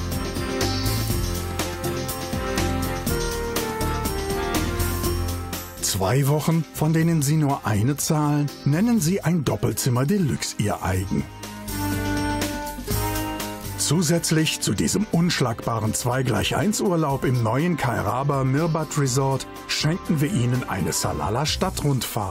Speaker 6: Zwei Wochen, von denen Sie nur eine zahlen, nennen Sie ein Doppelzimmer Deluxe Ihr eigen. Zusätzlich zu diesem unschlagbaren zwei gleich eins Urlaub im neuen Kairaba Mirbat Resort schenken wir Ihnen eine Salalah Stadtrundfahrt.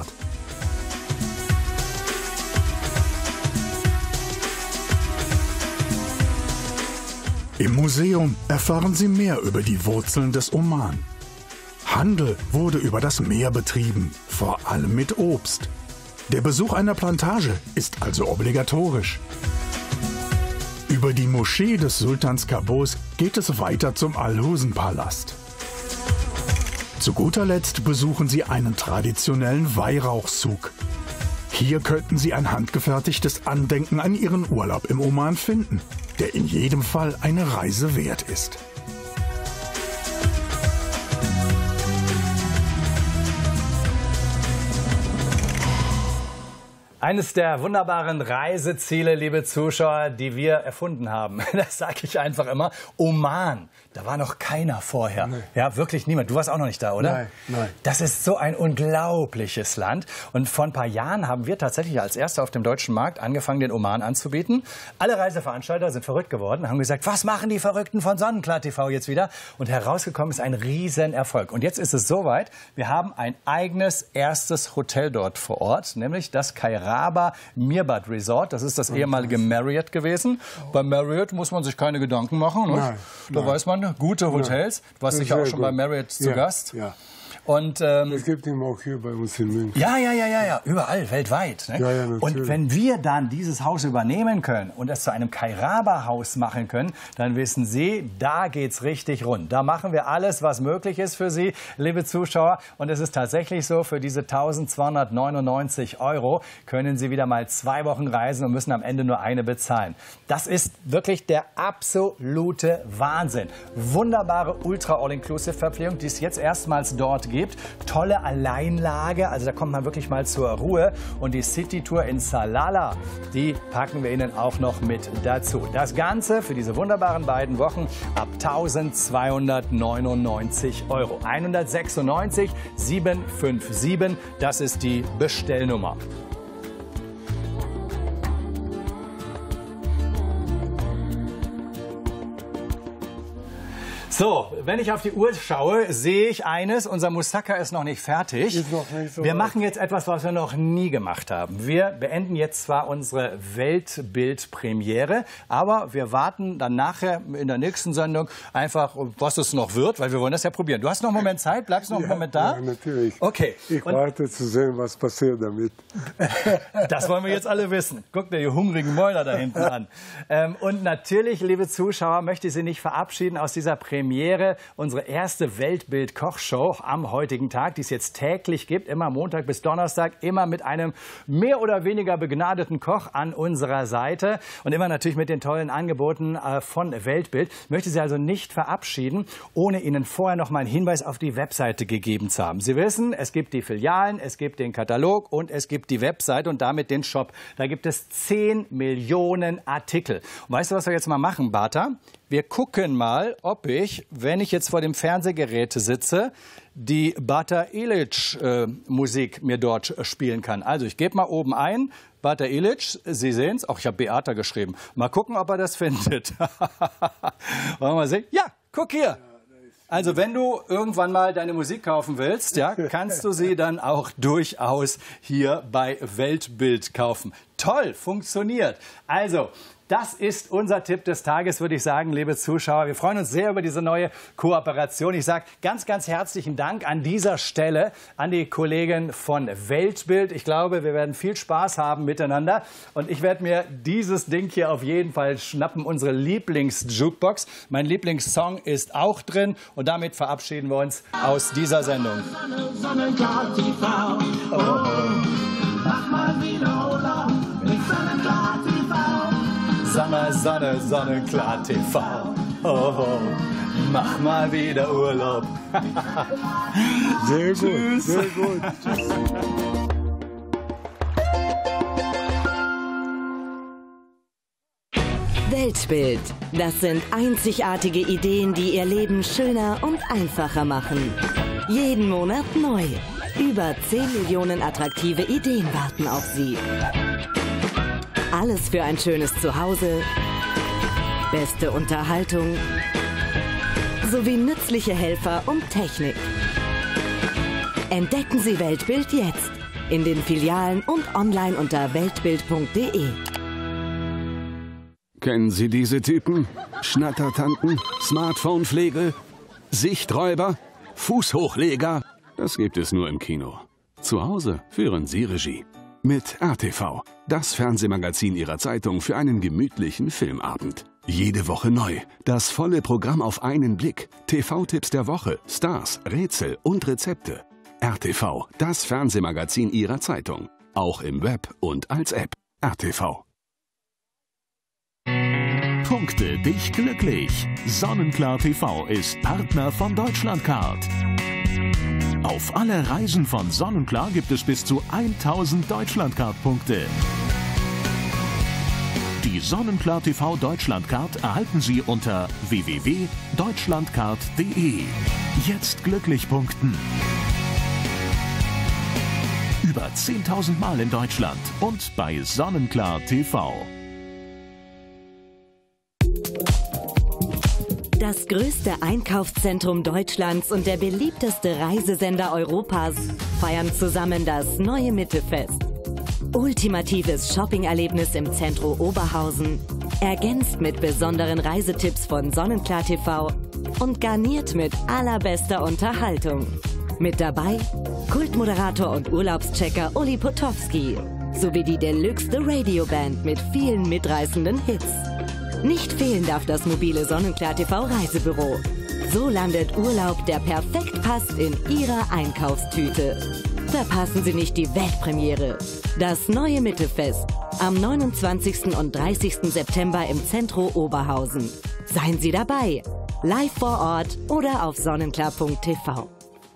Speaker 6: Im Museum erfahren Sie mehr über die Wurzeln des Oman. Handel wurde über das Meer betrieben, vor allem mit Obst. Der Besuch einer Plantage ist also obligatorisch. Über die Moschee des Sultans Qaboos geht es weiter zum Al-Husen-Palast. Zu guter Letzt besuchen Sie einen traditionellen Weihrauchzug. Hier könnten Sie ein handgefertigtes Andenken an Ihren Urlaub im Oman finden, der in jedem Fall eine Reise wert ist.
Speaker 1: Eines der wunderbaren Reiseziele, liebe Zuschauer, die wir erfunden haben, das sage ich einfach immer, Oman. Da war noch keiner vorher. Nee. Ja, wirklich niemand. Du warst auch noch nicht da, oder?
Speaker 2: Nein, nein.
Speaker 1: Das ist so ein unglaubliches Land. Und vor ein paar Jahren haben wir tatsächlich als Erste auf dem deutschen Markt angefangen, den Oman anzubieten. Alle Reiseveranstalter sind verrückt geworden, haben gesagt, was machen die Verrückten von Sonnenklar T V jetzt wieder? Und herausgekommen ist ein Riesenerfolg. Und jetzt ist es soweit, wir haben ein eigenes erstes Hotel dort vor Ort, nämlich das Kairaba Mirbat Resort. Das ist das ehemalige Marriott gewesen. Bei Marriott muss man sich keine Gedanken machen. Ne?
Speaker 2: Nein,
Speaker 1: da
Speaker 2: nein.
Speaker 1: weiß man, gute Hotels. Du warst sicher auch schon bei Marriott zu
Speaker 2: ja,
Speaker 1: Gast.
Speaker 2: Ja.
Speaker 1: Und, ähm,
Speaker 2: es gibt ihn auch hier bei uns in München.
Speaker 1: Ja, ja, ja, ja, ja, überall, weltweit. Ne?
Speaker 2: Ja, ja, natürlich.
Speaker 1: Und wenn wir dann dieses Haus übernehmen können und es zu einem Kairaba-Haus machen können, dann wissen Sie, da geht's richtig rund. Da machen wir alles, was möglich ist für Sie, liebe Zuschauer. Und es ist tatsächlich so, für diese eintausendzweihundertneunundneunzig Euro können Sie wieder mal zwei Wochen reisen und müssen am Ende nur eine bezahlen. Das ist wirklich der absolute Wahnsinn. Wunderbare Ultra-All-Inclusive-Verpflegung, die es jetzt erstmals dort gibt. Gibt. Tolle Alleinlage, also da kommt man wirklich mal zur Ruhe. Und die City-Tour in Salalah, die packen wir Ihnen auch noch mit dazu. Das Ganze für diese wunderbaren beiden Wochen ab eintausendzweihundertneunundneunzig Euro. hundertsechsundneunzig siebenhundertfünfundfünfzig, das ist die Bestellnummer. So, wenn ich auf die Uhr schaue, sehe ich eines, unser Moussaka ist noch nicht fertig.
Speaker 2: Ist noch nicht so
Speaker 1: wir
Speaker 2: weit.
Speaker 1: machen jetzt etwas, was wir noch nie gemacht haben. Wir beenden jetzt zwar unsere Weltbildpremiere, aber wir warten dann nachher in der nächsten Sendung einfach, was es noch wird, weil wir wollen das ja probieren. Du hast noch einen Moment Zeit, bleibst noch einen
Speaker 2: Ja,
Speaker 1: Moment da?
Speaker 2: ja, natürlich.
Speaker 1: Okay.
Speaker 2: Ich
Speaker 1: Und
Speaker 2: warte zu sehen, was passiert damit.
Speaker 1: das wollen wir jetzt alle wissen. Guck dir die hungrigen Mäuler da hinten an. Ähm, und natürlich, liebe Zuschauer, möchte ich Sie nicht verabschieden aus dieser Premiere. Premiere, unsere erste Weltbild-Kochshow am heutigen Tag, die es jetzt täglich gibt, immer Montag bis Donnerstag, immer mit einem mehr oder weniger begnadeten Koch an unserer Seite und immer natürlich mit den tollen Angeboten äh, von Weltbild. Ich möchte Sie also nicht verabschieden, ohne Ihnen vorher noch mal einen Hinweis auf die Webseite gegeben zu haben. Sie wissen, es gibt die Filialen, es gibt den Katalog und es gibt die Webseite und damit den Shop. Da gibt es zehn Millionen Artikel. Und weißt du, was wir jetzt mal machen, Bata? Wir gucken mal, ob ich, wenn ich jetzt vor dem Fernsehgerät sitze, die Bata Ilic äh, Musik mir dort spielen kann. Also ich gebe mal oben ein, Bata Ilic, Sie sehen es, auch ich habe Beata geschrieben. Mal gucken, ob er das findet. Wollen wir mal sehen? Ja, guck hier. Also wenn du irgendwann mal deine Musik kaufen willst, ja, kannst du sie dann auch durchaus hier bei Weltbild kaufen. Toll, funktioniert. Also, das ist unser Tipp des Tages, würde ich sagen, liebe Zuschauer. Wir freuen uns sehr über diese neue Kooperation. Ich sage ganz, ganz herzlichen Dank an dieser Stelle an die Kollegen von Weltbild. Ich glaube, wir werden viel Spaß haben miteinander. Und ich werde mir dieses Ding hier auf jeden Fall schnappen, unsere Lieblings-Jukebox. Mein Lieblingssong ist auch drin. Und damit verabschieden wir uns aus dieser Sendung.
Speaker 8: Sonnenklar T V. Oh, mach mal wieder Urlaub mit Sonnenklar T V.
Speaker 1: Sommer, Sonne, Sonnenklar T V. Oh, oh, mach mal wieder Urlaub.
Speaker 2: Sehr gut,
Speaker 1: Tschüss.
Speaker 2: sehr gut. Tschüss.
Speaker 9: Weltbild. Das sind einzigartige Ideen, die Ihr Leben schöner und einfacher machen. Jeden Monat neu. Über zehn Millionen attraktive Ideen warten auf Sie. Alles für ein schönes Zuhause, beste Unterhaltung sowie nützliche Helfer und Technik. Entdecken Sie Weltbild jetzt in den Filialen und online unter weltbild punkt de.
Speaker 10: Kennen Sie diese Typen? Schnattertanten, Smartphone-Pflege, Sichträuber, Fußhochleger? Das gibt es nur im Kino. Zu Hause führen Sie Regie. Mit R T V, das Fernsehmagazin Ihrer Zeitung für einen gemütlichen Filmabend. Jede Woche neu, das volle Programm auf einen Blick. T V-Tipps der Woche, Stars, Rätsel und Rezepte. R T V, das Fernsehmagazin Ihrer Zeitung. Auch im Web und als App. R T V.
Speaker 3: Punkte dich glücklich. Sonnenklar T V ist Partner von Deutschlandcard. Auf alle Reisen von Sonnenklar gibt es bis zu tausend Deutschlandcard-Punkte. Die Sonnenklar T V Deutschlandcard erhalten Sie unter w w w punkt deutschlandcard punkt de. Jetzt glücklich punkten. Über zehntausend Mal in Deutschland und bei Sonnenklar T V.
Speaker 9: Das größte Einkaufszentrum Deutschlands und der beliebteste Reisesender Europas feiern zusammen das neue Mittefest. Ultimatives Shopping-Erlebnis im Zentrum Oberhausen, ergänzt mit besonderen Reisetipps von Sonnenklar T V und garniert mit allerbester Unterhaltung. Mit dabei Kultmoderator und Urlaubschecker Uli Potowski sowie die Deluxe The Radio Band mit vielen mitreißenden Hits. Nicht fehlen darf das mobile Sonnenklar T V Reisebüro. So landet Urlaub, der perfekt passt, in Ihrer Einkaufstüte. Verpassen Sie nicht die Weltpremiere. Das neue Mittefest am neunundzwanzigsten und dreißigsten September im Zentrum Oberhausen. Seien Sie dabei, live vor Ort oder auf sonnenklar punkt t v.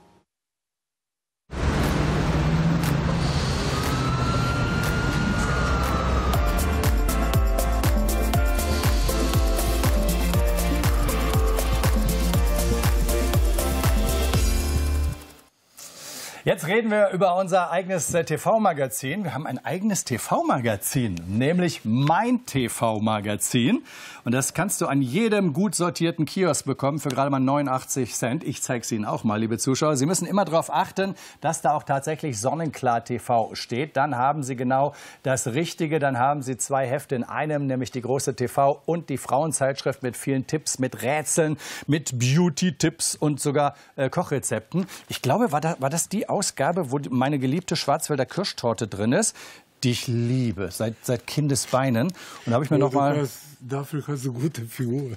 Speaker 1: Jetzt reden wir über unser eigenes T V-Magazin. Wir haben ein eigenes T V-Magazin, nämlich Mein T V-Magazin. Und das kannst du an jedem gut sortierten Kiosk bekommen für gerade mal neunundachtzig Cent. Ich zeige es Ihnen auch mal, liebe Zuschauer. Sie müssen immer darauf achten, dass da auch tatsächlich Sonnenklar T V steht. Dann haben Sie genau das Richtige. Dann haben Sie zwei Hefte in einem, nämlich die große T V und die Frauenzeitschrift mit vielen Tipps, mit Rätseln, mit Beauty-Tipps und sogar äh, Kochrezepten. Ich glaube, war, da, war das die Ausgabe, wo meine geliebte Schwarzwälder Kirschtorte drin ist? die ich liebe, seit, seit Kindesbeinen. Und da habe ich mir
Speaker 2: oh,
Speaker 1: noch mal...
Speaker 2: Hast, dafür hast du gute Figur.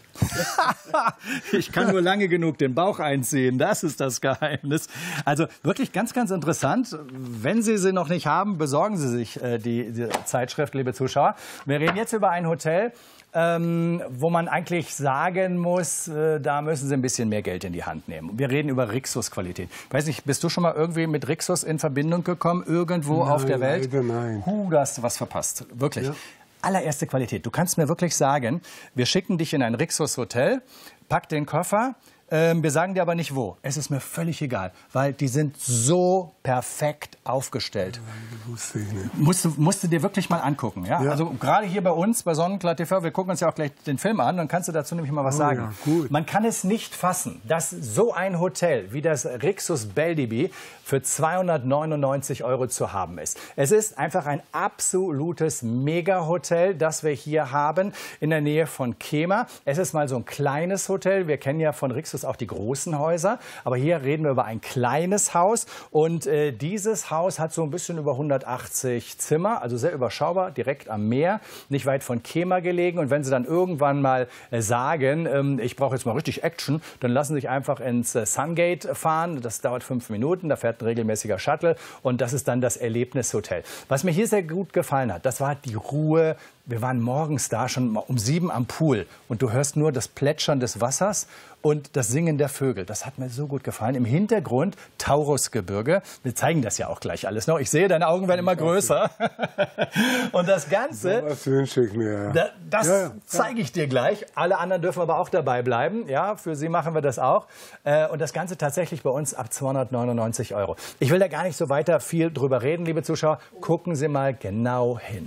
Speaker 1: Ich kann nur lange genug den Bauch einziehen, das ist das Geheimnis. Also wirklich ganz, ganz interessant. Wenn Sie sie noch nicht haben, besorgen Sie sich äh, die, die Zeitschrift, liebe Zuschauer. Wir reden jetzt über ein Hotel, ähm, wo man eigentlich sagen muss, äh, da müssen Sie ein bisschen mehr Geld in die Hand nehmen. Wir reden über Rixus-Qualität. Weiß nicht, bist du schon mal irgendwie mit Rixus in Verbindung gekommen, irgendwo
Speaker 2: nein,
Speaker 1: auf der Welt?
Speaker 2: Leider nein.
Speaker 1: Huh, da hast du was verpasst, wirklich.
Speaker 2: Ja.
Speaker 1: Allererste Qualität. Du kannst mir wirklich sagen, wir schicken dich in ein Rixus-Hotel, pack den Koffer, ähm, wir sagen dir aber nicht wo. Es ist mir völlig egal, weil die sind so perfekt aufgestellt.
Speaker 2: Ja, wusste ich nicht.
Speaker 1: Musst du, musst du dir wirklich mal angucken. Ja?
Speaker 2: Ja.
Speaker 1: Also gerade hier bei uns, bei Sonnenklar T V, wir gucken uns ja auch gleich den Film an, dann kannst du dazu nämlich mal was
Speaker 2: Oh,
Speaker 1: sagen.
Speaker 2: ja, gut.
Speaker 1: Man kann es nicht fassen, dass so ein Hotel wie das Rixus Beldibi für zweihundertneunundneunzig Euro zu haben ist. Es ist einfach ein absolutes Mega-Hotel, das wir hier haben in der Nähe von Kemer. Es ist mal so ein kleines Hotel. Wir kennen ja von Rixus auch die großen Häuser, aber hier reden wir über ein kleines Haus und äh, dieses Haus hat so ein bisschen über hundertachtzig Zimmer, also sehr überschaubar, direkt am Meer, nicht weit von Kemer gelegen. Und wenn Sie dann irgendwann mal äh, sagen, ähm, ich brauche jetzt mal richtig Action, dann lassen Sie sich einfach ins äh, Sungate fahren. Das dauert fünf Minuten, da fährt ein regelmäßiger Shuttle und das ist dann das Erlebnishotel. Was mir hier sehr gut gefallen hat, das war die Ruhe. Wir waren morgens da, schon um sieben am Pool und du hörst nur das Plätschern des Wassers und das Singen der Vögel. Das hat mir so gut gefallen. Im Hintergrund Taurusgebirge. Wir zeigen das ja auch gleich alles noch. Ich sehe, deine Augen werden immer größer. Und das Ganze,
Speaker 2: das wünsche ich mir.
Speaker 1: da, das
Speaker 2: ja, ja.
Speaker 1: zeige ich dir gleich. Alle anderen dürfen aber auch dabei bleiben. Ja, für sie machen wir das auch. Und das Ganze tatsächlich bei uns ab zweihundertneunundneunzig Euro. Ich will da gar nicht so weiter viel drüber reden, liebe Zuschauer. Gucken Sie mal genau hin.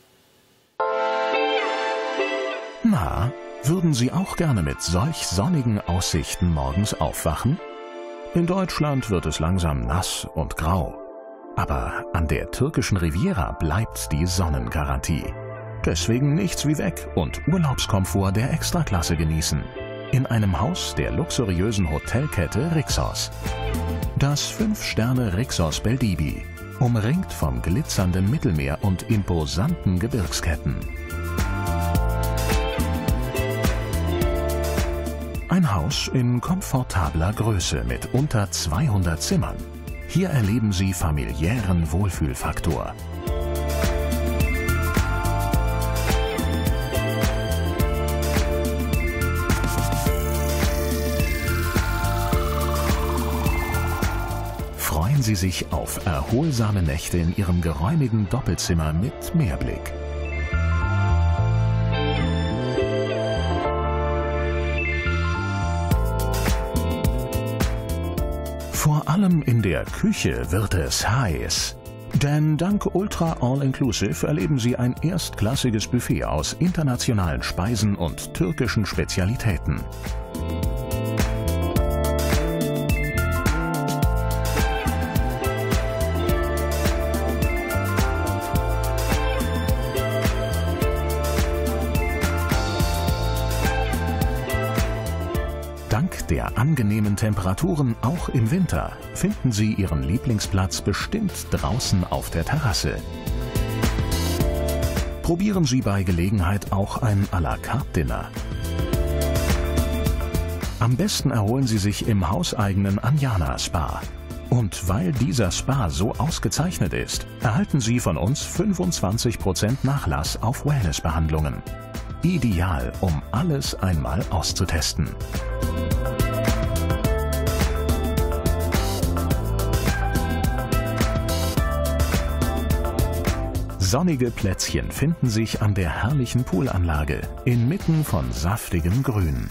Speaker 3: Na, würden Sie auch gerne mit solch sonnigen Aussichten morgens aufwachen? In Deutschland wird es langsam nass und grau. Aber an der türkischen Riviera bleibt die Sonnengarantie. Deswegen nichts wie weg und Urlaubskomfort der Extraklasse genießen. In einem Haus der luxuriösen Hotelkette Rixos. Das fünf Sterne Rixos Beldibi, umringt vom glitzernden Mittelmeer und imposanten Gebirgsketten. Ein Haus in komfortabler Größe mit unter zweihundert Zimmern. Hier erleben Sie familiären Wohlfühlfaktor. Freuen Sie sich auf erholsame Nächte in Ihrem geräumigen Doppelzimmer mit Meerblick. Vor allem in der Küche wird es heiß. Denn dank Ultra All-Inclusive erleben Sie ein erstklassiges Buffet aus internationalen Speisen und türkischen Spezialitäten. Dank der angenehmen Temperaturen auch im Winter finden Sie Ihren Lieblingsplatz bestimmt draußen auf der Terrasse. Probieren Sie bei Gelegenheit auch ein à la carte Dinner. Am besten erholen Sie sich im hauseigenen Anjana Spa. Und weil dieser Spa so ausgezeichnet ist, erhalten Sie von uns fünfundzwanzig Prozent Nachlass auf Wellnessbehandlungen. Ideal, um alles einmal auszutesten. Sonnige Plätzchen finden sich an der herrlichen Poolanlage, inmitten von saftigem Grün.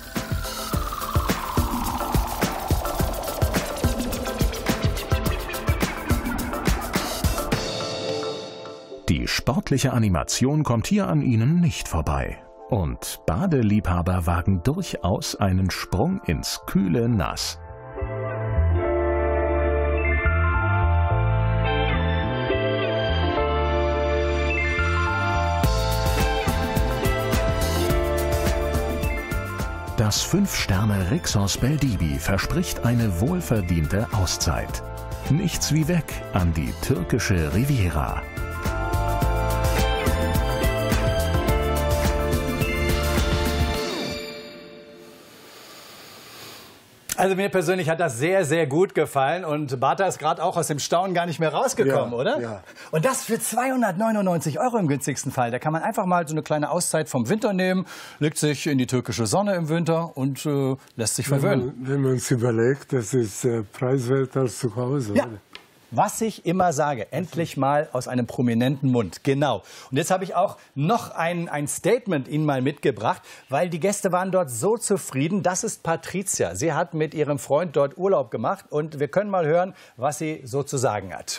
Speaker 3: Die sportliche Animation kommt hier an Ihnen nicht vorbei. Und Badeliebhaber wagen durchaus einen Sprung ins kühle Nass. Das fünf Sterne Rixos Beldibi verspricht eine wohlverdiente Auszeit. Nichts wie weg an die türkische Riviera.
Speaker 1: Also mir persönlich hat das sehr, sehr gut gefallen und Bartha ist gerade auch aus dem Staunen gar nicht mehr rausgekommen,
Speaker 2: ja,
Speaker 1: oder?
Speaker 2: Ja.
Speaker 1: Und das für zweihundertneunundneunzig Euro im günstigsten Fall. Da kann man einfach mal so eine kleine Auszeit vom Winter nehmen, legt sich in die türkische Sonne im Winter und äh, lässt sich verwöhnen.
Speaker 2: Wenn man es überlegt, das ist äh, preiswerter als zu Hause.
Speaker 1: Ja.
Speaker 2: Oder?
Speaker 1: Was ich immer sage, endlich mal aus einem prominenten Mund. Genau. Und jetzt habe ich auch noch ein, ein Statement Ihnen mal mitgebracht, weil die Gäste waren dort so zufrieden. Das ist Patricia. Sie hat mit ihrem Freund dort Urlaub gemacht und wir können mal hören, was sie so zu sagen hat.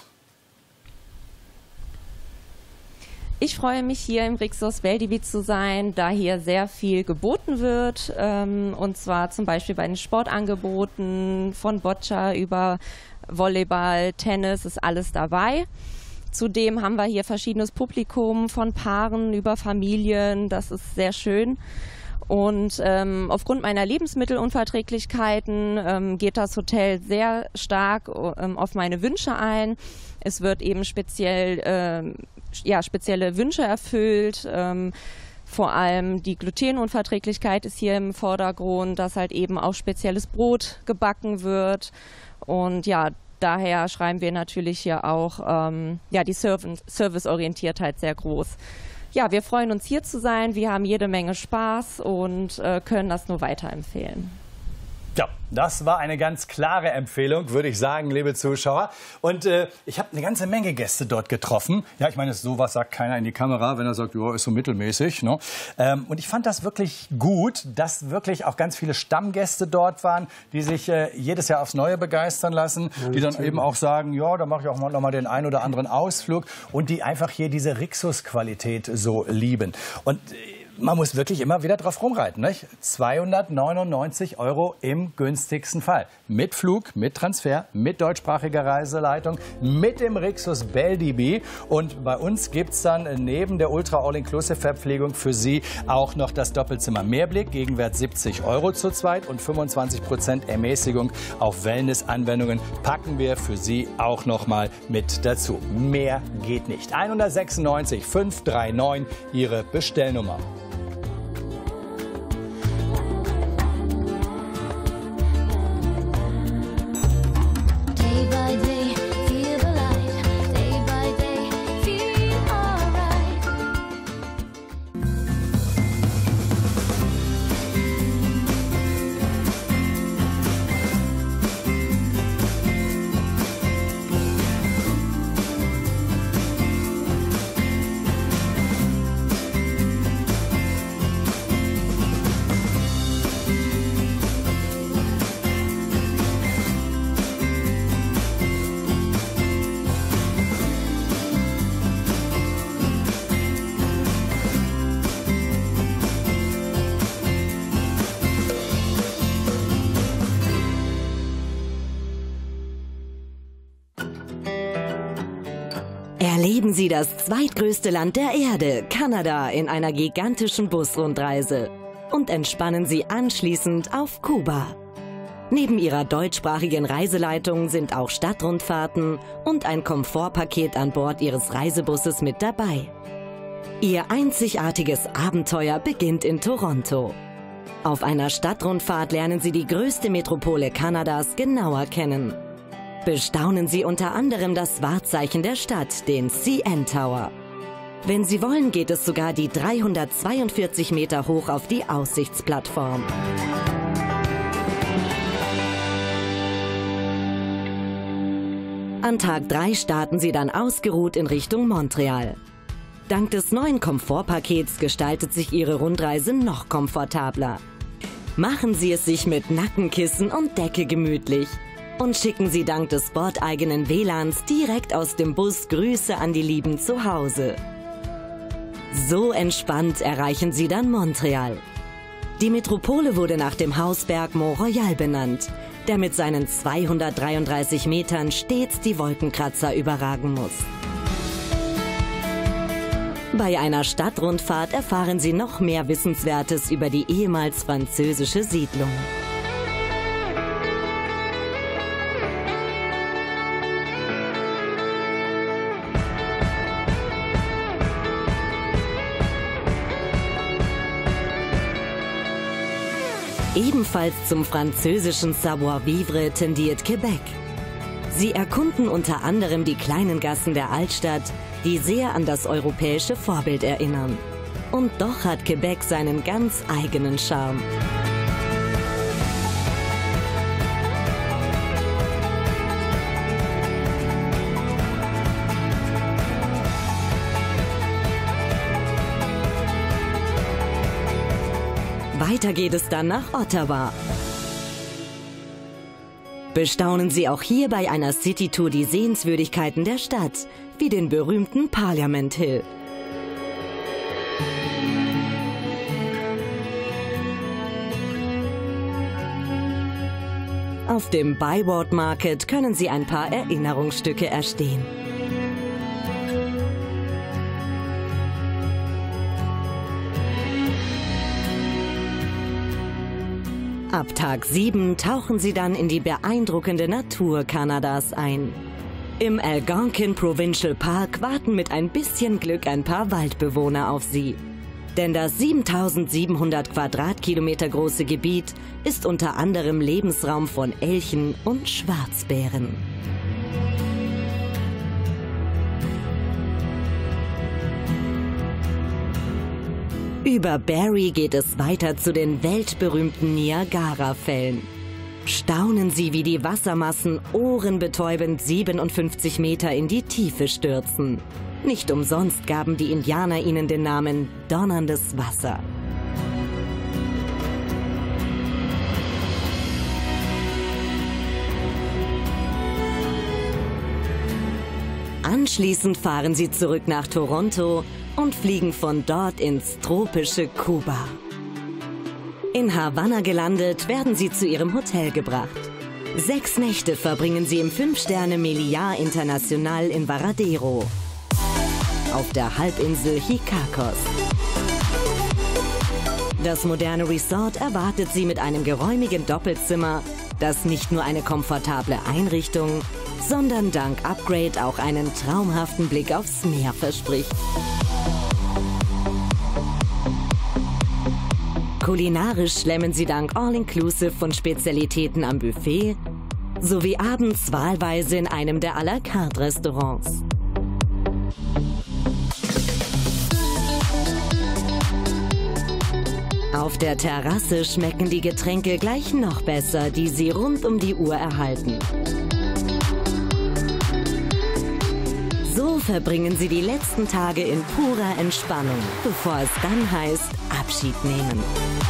Speaker 11: Ich freue mich, hier im Rixos Veldivi zu sein, da hier sehr viel geboten wird. Ähm, und zwar zum Beispiel bei den Sportangeboten von Boccia über Volleyball, Tennis, ist alles dabei. Zudem haben wir hier verschiedenes Publikum von Paaren über Familien. Das ist sehr schön. Und ähm, aufgrund meiner Lebensmittelunverträglichkeiten ähm, geht das Hotel sehr stark ähm, auf meine Wünsche ein. Es wird eben speziell, ähm, ja, spezielle Wünsche erfüllt. Ähm, vor allem die Glutenunverträglichkeit ist hier im Vordergrund, dass halt eben auch spezielles Brot gebacken wird. Und ja, daher schreiben wir natürlich hier auch ähm, ja, die Service- Serviceorientiertheit sehr groß. Ja, wir freuen uns, hier zu sein. Wir haben jede Menge Spaß und äh, können das nur weiterempfehlen.
Speaker 1: Ja, das war eine ganz klare Empfehlung, würde ich sagen, liebe Zuschauer. Und äh, ich habe eine ganze Menge Gäste dort getroffen. Ja, ich meine, sowas sagt keiner in die Kamera, wenn er sagt, ja, ist so mittelmäßig. Ne? Ähm, und ich fand das wirklich gut, dass wirklich auch ganz viele Stammgäste dort waren, die sich äh, jedes Jahr aufs Neue begeistern lassen, ja, die dann stimmt. eben auch sagen, ja, da mache ich auch mal noch mal den einen oder anderen Ausflug und die einfach hier diese Rixos-Qualität so lieben. Und äh, man muss wirklich immer wieder drauf rumreiten. Nicht? zweihundertneunundneunzig Euro im günstigsten Fall. Mit Flug, mit Transfer, mit deutschsprachiger Reiseleitung, mit dem Rixos Veldivi. Und bei uns gibt es dann neben der Ultra-All-Inclusive-Verpflegung für Sie auch noch das Doppelzimmer Mehrblick, Gegenwert siebzig Euro zu zweit und fünfundzwanzig Prozent Ermäßigung auf Wellness-Anwendungen packen wir für Sie auch noch mal mit dazu. Mehr geht nicht. hundertsechsundneunzig fünf drei neun Ihre Bestellnummer.
Speaker 9: Erleben Sie das zweitgrößte Land der Erde, Kanada, in einer gigantischen Busrundreise und entspannen Sie anschließend auf Kuba. Neben Ihrer deutschsprachigen Reiseleitung sind auch Stadtrundfahrten und ein Komfortpaket an Bord Ihres Reisebusses mit dabei. Ihr einzigartiges Abenteuer beginnt in Toronto. Auf einer Stadtrundfahrt lernen Sie die größte Metropole Kanadas genauer kennen. Bestaunen Sie unter anderem das Wahrzeichen der Stadt, den C N Tower. Wenn Sie wollen, geht es sogar die dreihundertzweiundvierzig Meter hoch auf die Aussichtsplattform. An Tag drei starten Sie dann ausgeruht in Richtung Montreal. Dank des neuen Komfortpakets gestaltet sich Ihre Rundreise noch komfortabler. Machen Sie es sich mit Nackenkissen und Decke gemütlich. Und schicken Sie dank des bordeigenen W L A Ns direkt aus dem Bus Grüße an die Lieben zu Hause. So entspannt erreichen Sie dann Montreal. Die Metropole wurde nach dem Hausberg Mont Royal benannt, der mit seinen zweihundertdreiunddreißig Metern stets die Wolkenkratzer überragen muss. Bei einer Stadtrundfahrt erfahren Sie noch mehr Wissenswertes über die ehemals französische Siedlung. Ebenfalls zum französischen Savoir-vivre tendiert Quebec. Sie erkunden unter anderem die kleinen Gassen der Altstadt, die sehr an das europäische Vorbild erinnern. Und doch hat Quebec seinen ganz eigenen Charme. Weiter geht es dann nach Ottawa. Bestaunen Sie auch hier bei einer City-Tour die Sehenswürdigkeiten der Stadt, wie den berühmten Parliament Hill. Auf dem Byward Market können Sie ein paar Erinnerungsstücke erstehen. Ab Tag sieben tauchen Sie dann in die beeindruckende Natur Kanadas ein. Im Algonquin Provincial Park warten mit ein bisschen Glück ein paar Waldbewohner auf Sie. Denn das siebentausendsiebenhundert Quadratkilometer große Gebiet ist unter anderem Lebensraum von Elchen und Schwarzbären. Über Barrie geht es weiter zu den weltberühmten Niagara-Fällen. Staunen Sie, wie die Wassermassen ohrenbetäubend siebenundfünfzig Meter in die Tiefe stürzen. Nicht umsonst gaben die Indianer ihnen den Namen Donnerndes Wasser. Anschließend fahren sie zurück nach Toronto und fliegen von dort ins tropische Kuba. In Havanna gelandet, werden sie zu ihrem Hotel gebracht. Sechs Nächte verbringen sie im Fünf-Sterne-Meliá International in Varadero, auf der Halbinsel Hikakos. Das moderne Resort erwartet sie mit einem geräumigen Doppelzimmer, das nicht nur eine komfortable Einrichtung, sondern dank Upgrade auch einen traumhaften Blick aufs Meer verspricht. Kulinarisch schlemmen sie dank All-Inclusive von Spezialitäten am Buffet sowie abends wahlweise in einem der à la carte Restaurants. Auf der Terrasse schmecken die Getränke gleich noch besser, die sie rund um die Uhr erhalten. So verbringen sie die letzten Tage in purer Entspannung, bevor es dann heißt, Abschied nehmen.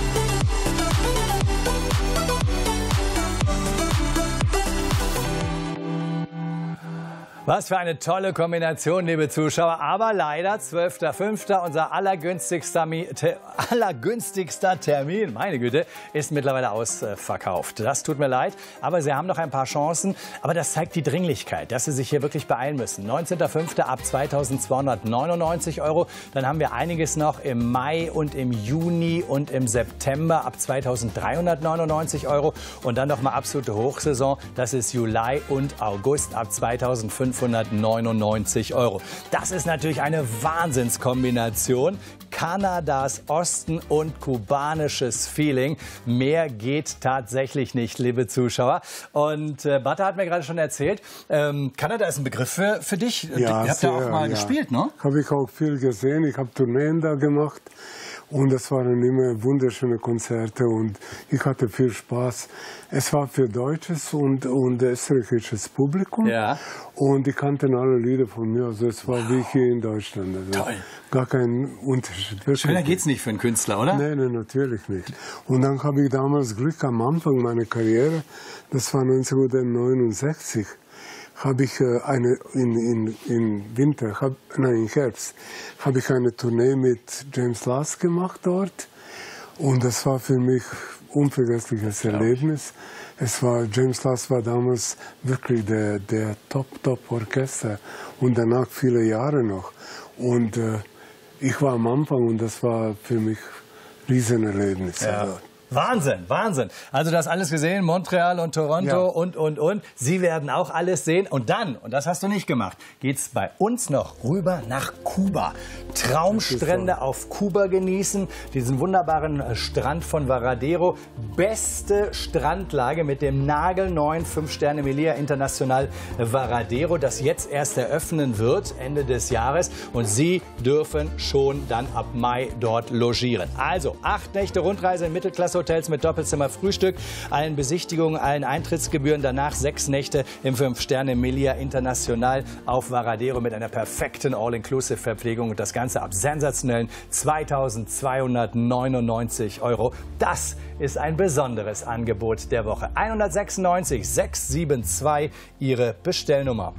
Speaker 1: Was für eine tolle Kombination, liebe Zuschauer. Aber leider zwölfter fünfter unser allergünstigster, allergünstigster Termin, meine Güte, ist mittlerweile ausverkauft. Das tut mir leid, aber Sie haben noch ein paar Chancen. Aber das zeigt die Dringlichkeit, dass Sie sich hier wirklich beeilen müssen. neunzehnter fünfter ab zweitausendzweihundertneunundneunzig Euro. Dann haben wir einiges noch im Mai und im Juni und im September ab zweitausenddreihundertneunundneunzig Euro. Und dann noch mal absolute Hochsaison. Das ist Juli und August ab zweitausendfünfhundertneunundneunzig Euro. Das ist natürlich eine Wahnsinnskombination. Kanadas Osten und kubanisches Feeling. Mehr geht tatsächlich nicht, liebe Zuschauer. Und äh, Bata hat mir gerade schon erzählt, ähm, Kanada ist ein Begriff für, für dich.
Speaker 2: Ja,
Speaker 1: Ihr habt
Speaker 2: sehr,
Speaker 1: ja auch mal
Speaker 2: ja.
Speaker 1: gespielt, ne?
Speaker 2: Habe ich auch viel gesehen. Ich habe Tourneen da gemacht. Und es waren immer wunderschöne Konzerte und ich hatte viel Spaß. Es war für deutsches und, und österreichisches Publikum.
Speaker 1: Ja.
Speaker 2: Und die kannten alle Lieder von mir. Also es war wow. wie hier in Deutschland. Also
Speaker 1: toll.
Speaker 2: Gar kein Unterschied. Wirklich.
Speaker 1: Schöner geht's nicht für einen Künstler, oder?
Speaker 2: Nein, nein, natürlich nicht. Und dann habe ich damals Glück am Anfang meiner Karriere, das war neunzehnhundertneunundsechzig, habe ich äh, eine in, in, in Winter, hab, nein, im Herbst, habe ich eine Tournee mit James Last gemacht dort. Und das war für mich ein unvergessliches Erlebnis. Es war, James Last war damals wirklich der, der Top-Top-Orchester und danach viele Jahre noch. Und äh, ich war am Anfang und das war für mich ein Riesenerlebnis.
Speaker 1: Ja.
Speaker 2: Also,
Speaker 1: Wahnsinn, Wahnsinn. Also das alles gesehen, Montreal und Toronto ja. und, und, und. Sie werden auch alles sehen. Und dann, und das hast du nicht gemacht, geht's bei uns noch rüber nach Kuba. Traumstrände auf Kuba genießen, diesen wunderbaren Strand von Varadero. Beste Strandlage mit dem nagelneuen fünf Sterne Melia International Varadero, das jetzt erst eröffnen wird, Ende des Jahres. Und Sie dürfen schon dann ab Mai dort logieren. Also acht Nächte Rundreise in Mittelklasse Hotels mit Doppelzimmer, Frühstück, allen Besichtigungen, allen Eintrittsgebühren. Danach sechs Nächte im fünf Sterne Melia International auf Varadero mit einer perfekten All-Inclusive-Verpflegung. Und das Ganze ab sensationellen zweitausendzweihundertneunundneunzig Euro. Das ist ein besonderes Angebot der Woche. hundertsechsundneunzig sechs sieben zwei Ihre Bestellnummer.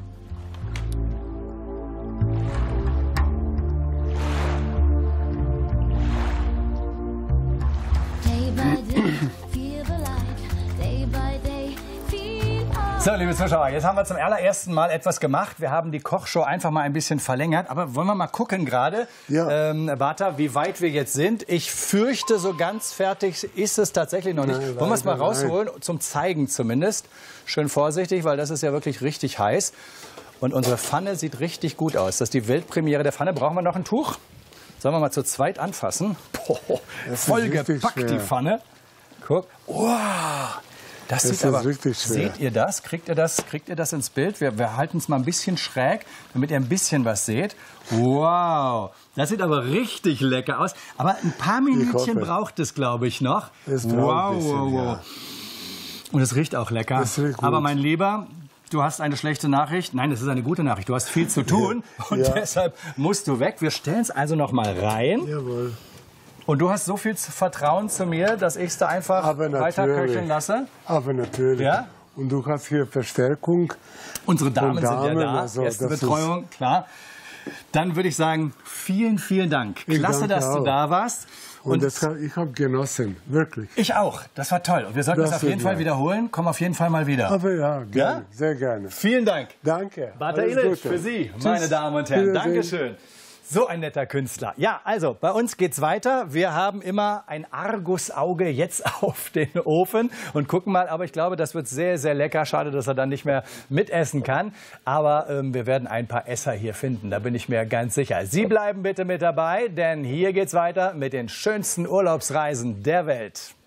Speaker 1: So, liebe Zuschauer, jetzt haben wir zum allerersten Mal etwas gemacht. Wir haben die Kochshow einfach mal ein bisschen verlängert. Aber wollen wir mal gucken gerade, ja. ähm, Bata, wie weit wir jetzt sind. Ich fürchte, so ganz fertig ist es tatsächlich noch nicht. Nein, wollen wir es mal rausholen, nein. zum Zeigen zumindest. Schön vorsichtig, weil das ist ja wirklich richtig heiß. Und unsere Pfanne sieht richtig gut aus. Das ist die Weltpremiere der Pfanne. Brauchen wir noch ein Tuch? Sollen wir mal zu zweit anfassen? Boah, voll gepackt die Pfanne. Guck. Wow. Das, das sieht aber, seht ihr das? Kriegt ihr das, kriegt ihr das ins Bild? Wir, wir halten es mal ein bisschen schräg, damit ihr ein bisschen was seht. Wow, das sieht aber richtig lecker aus. Aber ein paar Minütchen braucht es, glaube ich, noch.
Speaker 2: Es
Speaker 1: wow,
Speaker 2: bisschen,
Speaker 1: wow, wow.
Speaker 2: Ja.
Speaker 1: Und es riecht auch lecker.
Speaker 2: Riecht
Speaker 1: aber mein Lieber, du hast eine schlechte Nachricht. Nein, es ist eine gute Nachricht. Du hast viel zu tun und ja. deshalb musst du weg. Wir stellen es also noch mal rein.
Speaker 2: Jawohl.
Speaker 1: Und du hast so viel Vertrauen zu mir, dass ich es da einfach weiter köcheln lasse?
Speaker 2: Aber natürlich.
Speaker 1: Ja?
Speaker 2: Und du hast hier Verstärkung.
Speaker 1: Unsere Damen, Damen sind ja da,
Speaker 2: also,
Speaker 1: erste Betreuung, klar. Dann würde ich sagen, vielen, vielen Dank. Klasse, dass auch. du da warst.
Speaker 2: Und, Und das, ich habe genossen, wirklich.
Speaker 1: Ich auch, das war toll. Und wir sollten das, das auf jeden Fall ja. wiederholen. Komm auf jeden Fall mal wieder.
Speaker 2: Aber ja, gerne, ja? sehr gerne.
Speaker 1: Vielen Dank.
Speaker 2: Danke.
Speaker 1: Bata Ilic für Sie, Tschüss. meine Damen und Herren. Dankeschön. So ein netter Künstler. Ja, also bei uns geht's weiter. Wir haben immer ein Argusauge jetzt auf den Ofen und gucken mal. Aber ich glaube, das wird sehr, sehr lecker. Schade, dass er dann nicht mehr mitessen kann. Aber ähm, wir werden ein paar Esser hier finden. Da bin ich mir ganz sicher. Sie bleiben bitte mit dabei, denn hier geht's weiter mit den schönsten Urlaubsreisen der Welt.